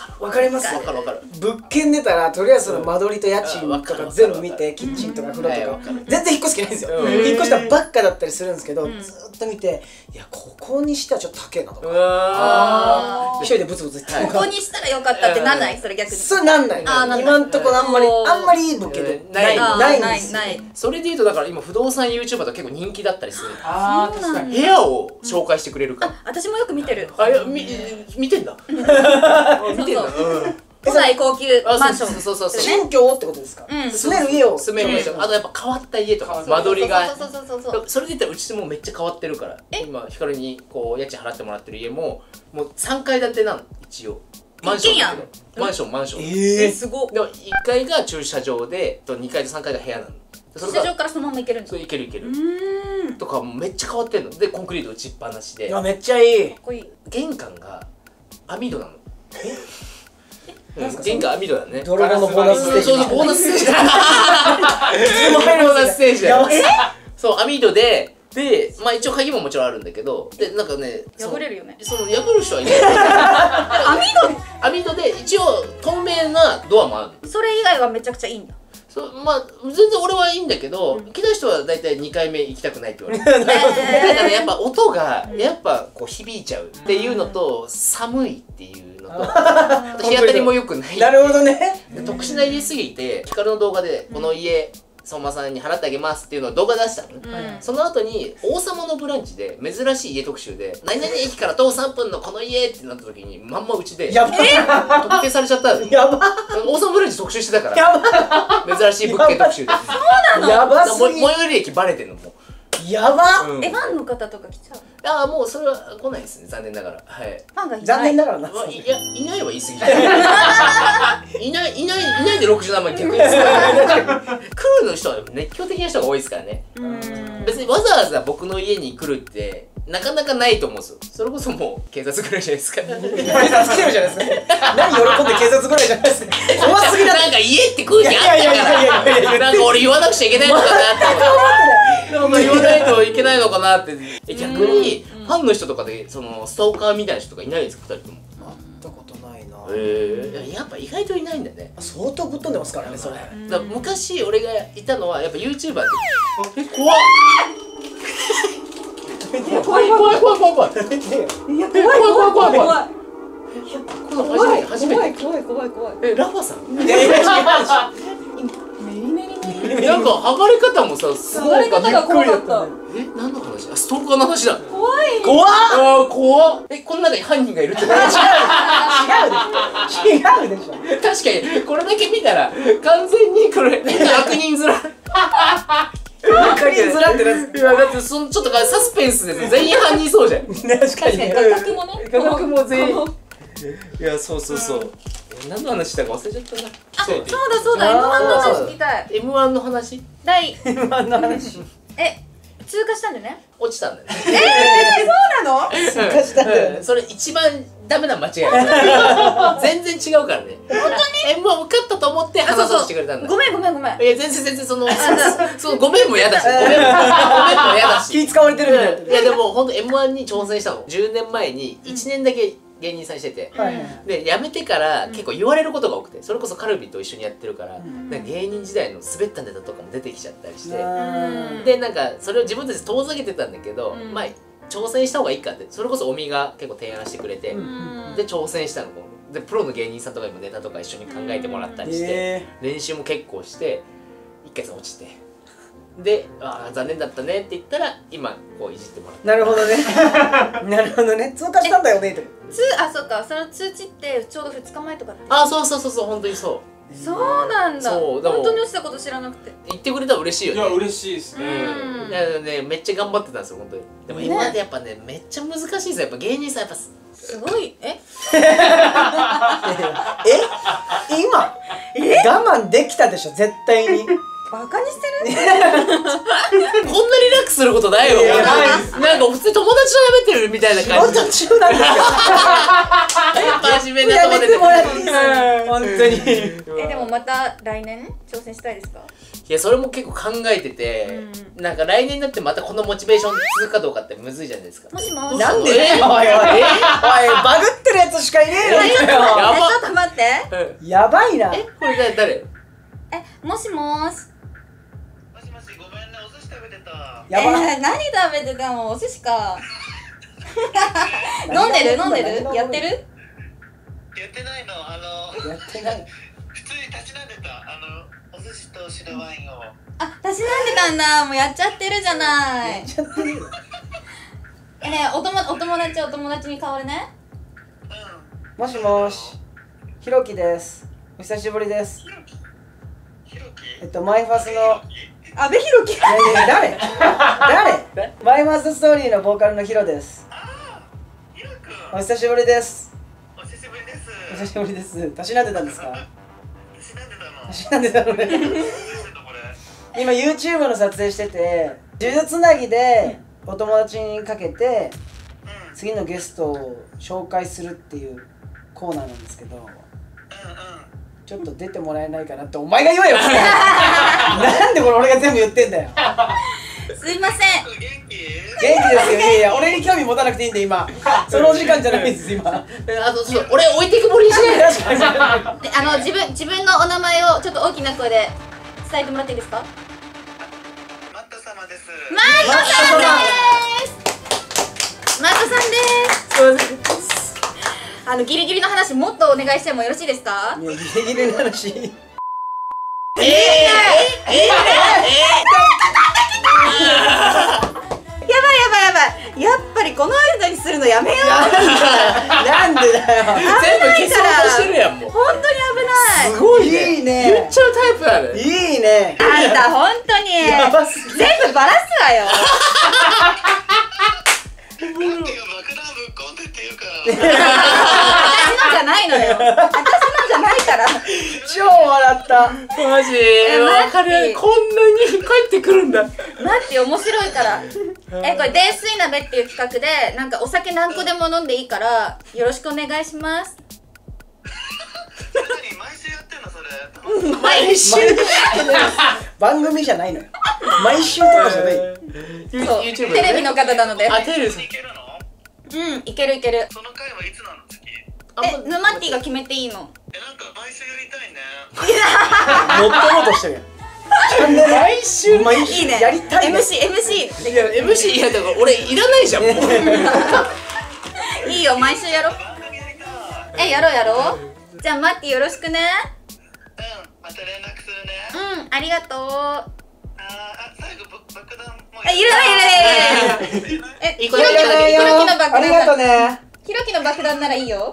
わかります。 わかるわかる。 物件出たらとりあえずその間取りと家賃とか全部見て、キッチンとか風呂とか全然引っ越す気ないんですよ。引っ越したらばっかだったりするんですけど、ずーっと見て、いやここにしてはちょっと高えなとか、一人でブツブツ言って、 ここにしたらよかったってなんない？それ逆に。 そうなんない。今んとこあんまりあんまりいい物件でないないんですよ。 それで言うとだから今不動産 ユーチューバーと結構人気だったりする。 ああ確かに。 部屋を紹介してくれるから。 私もよく見てる。 あ、いや、み、見てんだ。見てんだ。 都内高級マンション。 そうそうそう。 新居ってことですか？住める家を。 住める家とか、あとやっぱ変わった家とか、間取りが。 そうそうそうそう。 それで言ったらうちもめっちゃ変わってるから。今ヒカルにこう家賃払ってもらってる家ももうさんかい建てなの一応。マンションだけど。マンションマンション。 ええ、 すごい。 でもいっかいが駐車場で、とにかいとさんかいが部屋なの。 駐車場からそのまま行けるんですか？そう、行ける行ける。 うん。 とかめっちゃ変わってんの。でコンクリート打ちっぱなしで。 あ、めっちゃいい。 かっこいい。 玄関が網戸なの。玄関網戸だね。 泥棒のボーナスステージ。 そうそうボーナスステージだ。ボーナスステージだよ。そう網戸ででまあ一応鍵ももちろんあるんだけど、でなんかね破れるよね。 その破る人はいない。網戸網戸で一応透明なドアもあるの。 それ以外はめちゃくちゃいいんだ。 そうまあ全然俺はいいんだけど、行きたい人は大体にかいめ行きたくないって言われる。なんかねやっぱ音がやっぱこう響いちゃうっていうのと寒いっていうのと日当たりも良くない。 なるほどね。 特殊な家すぎてヒカルの動画でこの家相馬さんに払ってあげますっていうのを動画出したのね。その後に「王様のブランチ」で珍しい家特集で「何々駅から徒歩さんぷんのこの家」ってなった時にまんまうちでやば特定されちゃったの。 やば王様ブランチ特集してたからやば珍しい物件特集で。 そうなの？ やばすぎ。 最寄り駅バレてんのもう。 やば。 え、ファンの方とか来ちゃう？ ああもうそれは来ないですね残念ながら。はい。 ファンがいない。 残念ながらな。 いやいないは言い過ぎ。いないいないいないでろくじゅうななまい逆にですから。来るの人は熱狂的な人が多いですからね。別にわざわざ僕の家に来るってなかなかないと思うんですよ。それこそもう警察ぐらいじゃないですか。 警察来てるじゃないですか。何喜んで警察ぐらいじゃないですか。怖すぎだ。 なんか家って空気あったからなんか俺言わなくちゃいけないのかなってなんか言わないといけないのかなって。逆にファンの人とかでそのストーカーみたいな人がいないですかふたりとも。 会ったことないな。 へえやっぱ意外といないんだね。 相当ぶっ飛んでますからねそれ。 だから昔俺がいたのはやっぱ ユーチューバーってえ怖っ怖い怖い怖い怖い怖い。 いや、 怖い怖い怖い怖い怖い。 怖い初めて初めて。 怖い怖い怖い。 えラファさん？ いやいや違う。 メリメリメリ。 なんか剥がれ方もさすごい。 剥がれ方が怖かった。 え何の話？あストーカーの話だ。 怖い。 怖っ。 あー怖っ。えこの中に犯人がいるってこと？ 違う違うでしょ。 確かにこれだけ見たら完全にこれ悪人面。 悪人面ってなんですか？ いやだってそのちょっとサスペンスです全員犯人そうじゃん。 確かに。 確かに画角もね。 画角も全員。いやそうそうそう。何の話したか忘れちゃったな。 あ、そうだそうだ。エムワン の話聞きたい。 エムワン の話？ 第今の話。 え通過したんだよね。 落ちたんだよね。 ええそうなの？ 通過したんだよね。 それ一番ダメな間違い。全然違うからね。本当に エムワン 受かったと思って話させてくれたんだ。 ごめんごめんごめん。 いや全然全然そのそのごめんも嫌だし、ごめんも嫌だし。 気使われてるみたいな。 いやでも本当 エムワン に挑戦したの。じゅうねんまえにいちねんだけ芸人さんしてて、で辞めてから結構言われることが多くて、それこそカルビと一緒にやってるから、なんか芸人時代の滑ったネタとかも出てきちゃったりして、でなんかそれを自分たちで遠ざけてたんだけど、まあ挑戦した方がいいかって、それこそ尾身が結構提案してくれて、で挑戦したの。でプロの芸人さんとかにもネタとか一緒に考えてもらったりして、練習も結構していっかげつ落ちて。で、ああ残念だったねって言ったら今こういじってもらって。 なるほどね。なるほどね。通過したんだよねって。 通あそうかその通知ってちょうどふつかまえとかって。 あそうそうそうそう本当にそう。 そうなんだ。 そう本当に落ちたこと知らなくて。 言ってくれたら嬉しいよね。 いや嬉しいですね。 うん。いやねめっちゃ頑張ってたんですよ本当に。でも今までやっぱねめっちゃ難しいですよやっぱ芸人さんやっぱ。 すごいえ？ え？今？我慢できたでしょ絶対に。 バカにしてる？ こんなリラックスすることないよ。なんか普通に友達と喋ってるみたいな感じ。 仕事中なんですよ。 真面目なとこで。 やめてもらっていいですか？本当に。 えでもまた来年挑戦したいですか？ いやそれも結構考えてて、なんか来年になってまたこのモチベーション続くかどうかってむずいじゃないですか。 もしもし。 なんで？おいおいおいバグってるやつつしかいねえのえちょっとやばえちょっと待ってうんやばいな。 えこれ誰誰えもしもーしもしもし、ごめんね、お寿司食べてた。 やばえー、何食べてたのお寿司か飲んでる飲んでるやってるやってないの、あの、 やってない。 普通に立ち飲んでた。あの、お寿司と白ワインを。 あ、たしなんでたんだもうやっちゃってるじゃないやっちゃってるよ。 えねえおともお友達お友達に変わるねうん。 もしもーし、ひろきです。お久しぶりです。 ひろきえっとマイファスの、い阿部寛樹やいや誰？誰？マイファスストーリーのボーカルのヒロです。 あー、ひろくん。 お久しぶりです。 お久しぶりです。 お久しぶりです。たしなんでたんですか？ 私なんでだのたしなんでたのね。 どうしてんのこれ。 今 YouTube の撮影してて、呪術つなぎでお友達にかけてうん。 次のゲストを紹介するっていうコーナーなんですけど、 うんうん。 ちょっと出てもらえないかなってお前が言えよ。なんでこれ俺が全部言ってんだよ。 すいません元気？ 元気ですよ。いやいや俺に興味持たなくていいんで今。そのお時間じゃないです今。 えあとそう俺置いてくぼりにしないで確かに。 であの自分自分のお名前をちょっと大きな声で伝えてもらっていいですかマット様です。 マットさんですマットさんですあのギリギリの話もっとお願いしてもよろしいですかいやギリギリの話。 えー、えー、えやばいやばいやばいやっぱりこの間にするのやめようなんでだよ。 ー、全部消そうとしてるやんもう本当に危ないすごいねいいね言っちゃうタイプやねいいね。 あんた本当にやばすぎる。 全部バラすわよガッキが爆弾ぶっこんでって言うから。 私のじゃないのよ私のじゃないから超笑った。 マジわかるこんなに帰ってくるんだ待って面白いからえこれ泥酔鍋っていう企画でなんかお酒何個でも飲んでいいからよろしくお願いします何毎週やってんのそれ。 毎週番組じゃないのよ。毎週とかじゃない。 そう YouTube テレビの方なのであテレビいけるの？ うんいけるいけるその回はいつなの次？ えヌマッティが決めていいのえなんか毎週やりたいね。 乗っ取ろうとしてるやん。チャンネル毎週毎いいね週やりたいね。 エムシー エムシーいや エムシー いやだから俺いらないじゃんもういいよ毎週やろう番組やりたい。 えやろうやろうじゃあマッティよろしくねうん、また連絡するね。 うんありがとうあーあ、最後ぶ爆弾もうえいらないいらないいらないいらないえいくらひろきのひろきの爆ありがと弾うね。 ひろきの爆弾ならいいよ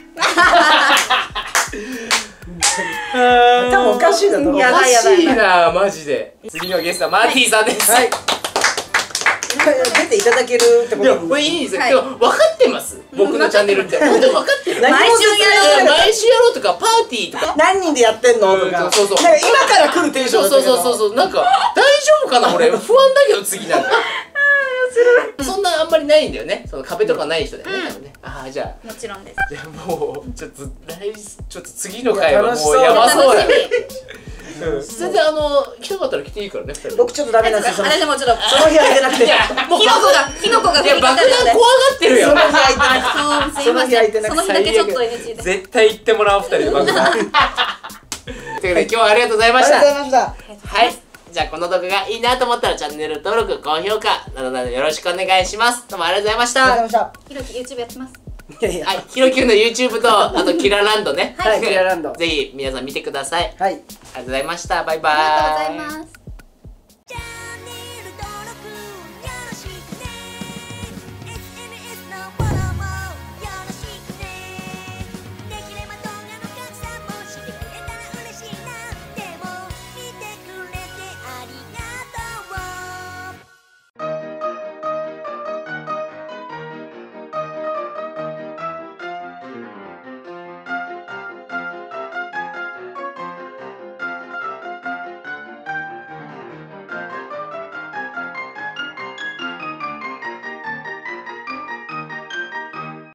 多分おかしいだと思う。 やおかばいやばいしいなマジで次のゲストはマーティさんですはい。出ていただけるってこいやとこれいいですよ、 はいでも分かってます僕のチャンネルって本当に分かってる何も毎週やろう毎週やろうとかパーティーとか何人でやってんのとか。 うんそうそうそうなんか今から来るテンションそうだったけど。 そうそうそうなんか大丈夫かな俺不安だけど次なんかそんなあんまりないんだよねその壁とかない人だよね、多分ねああじゃあもちろんですじゃあもうちょっと来ちょっと次の回はもういややばそうだ楽しうん全然あの来たかったら来ていいからねふたり僕ちょっとダメなんですよ。その私もちょっとその日空いてなくて。 いやもうキノコがキノコがいや爆弾怖がってるよその日空いてなくて。 そうすいそのませ日空いてなくてんその日だけちょっと エヌジー で絶対行ってもらおうふたりで番組ということで今日はありがとうございまありしたがとうございました。 はい。じゃあこの動画がいいなと思ったらチャンネル登録、高評価などなどよろしくお願いします。どうもありがとうございましありがとうた。 ございまひろき YouTube やってますした。いやいや。 はい。ひろきゅんの YouTube と、あとキラランドね。 はいキラランドぜひ皆さん見てください。 はい。 ありがとうございました。バイバーイ。 ありがとうございます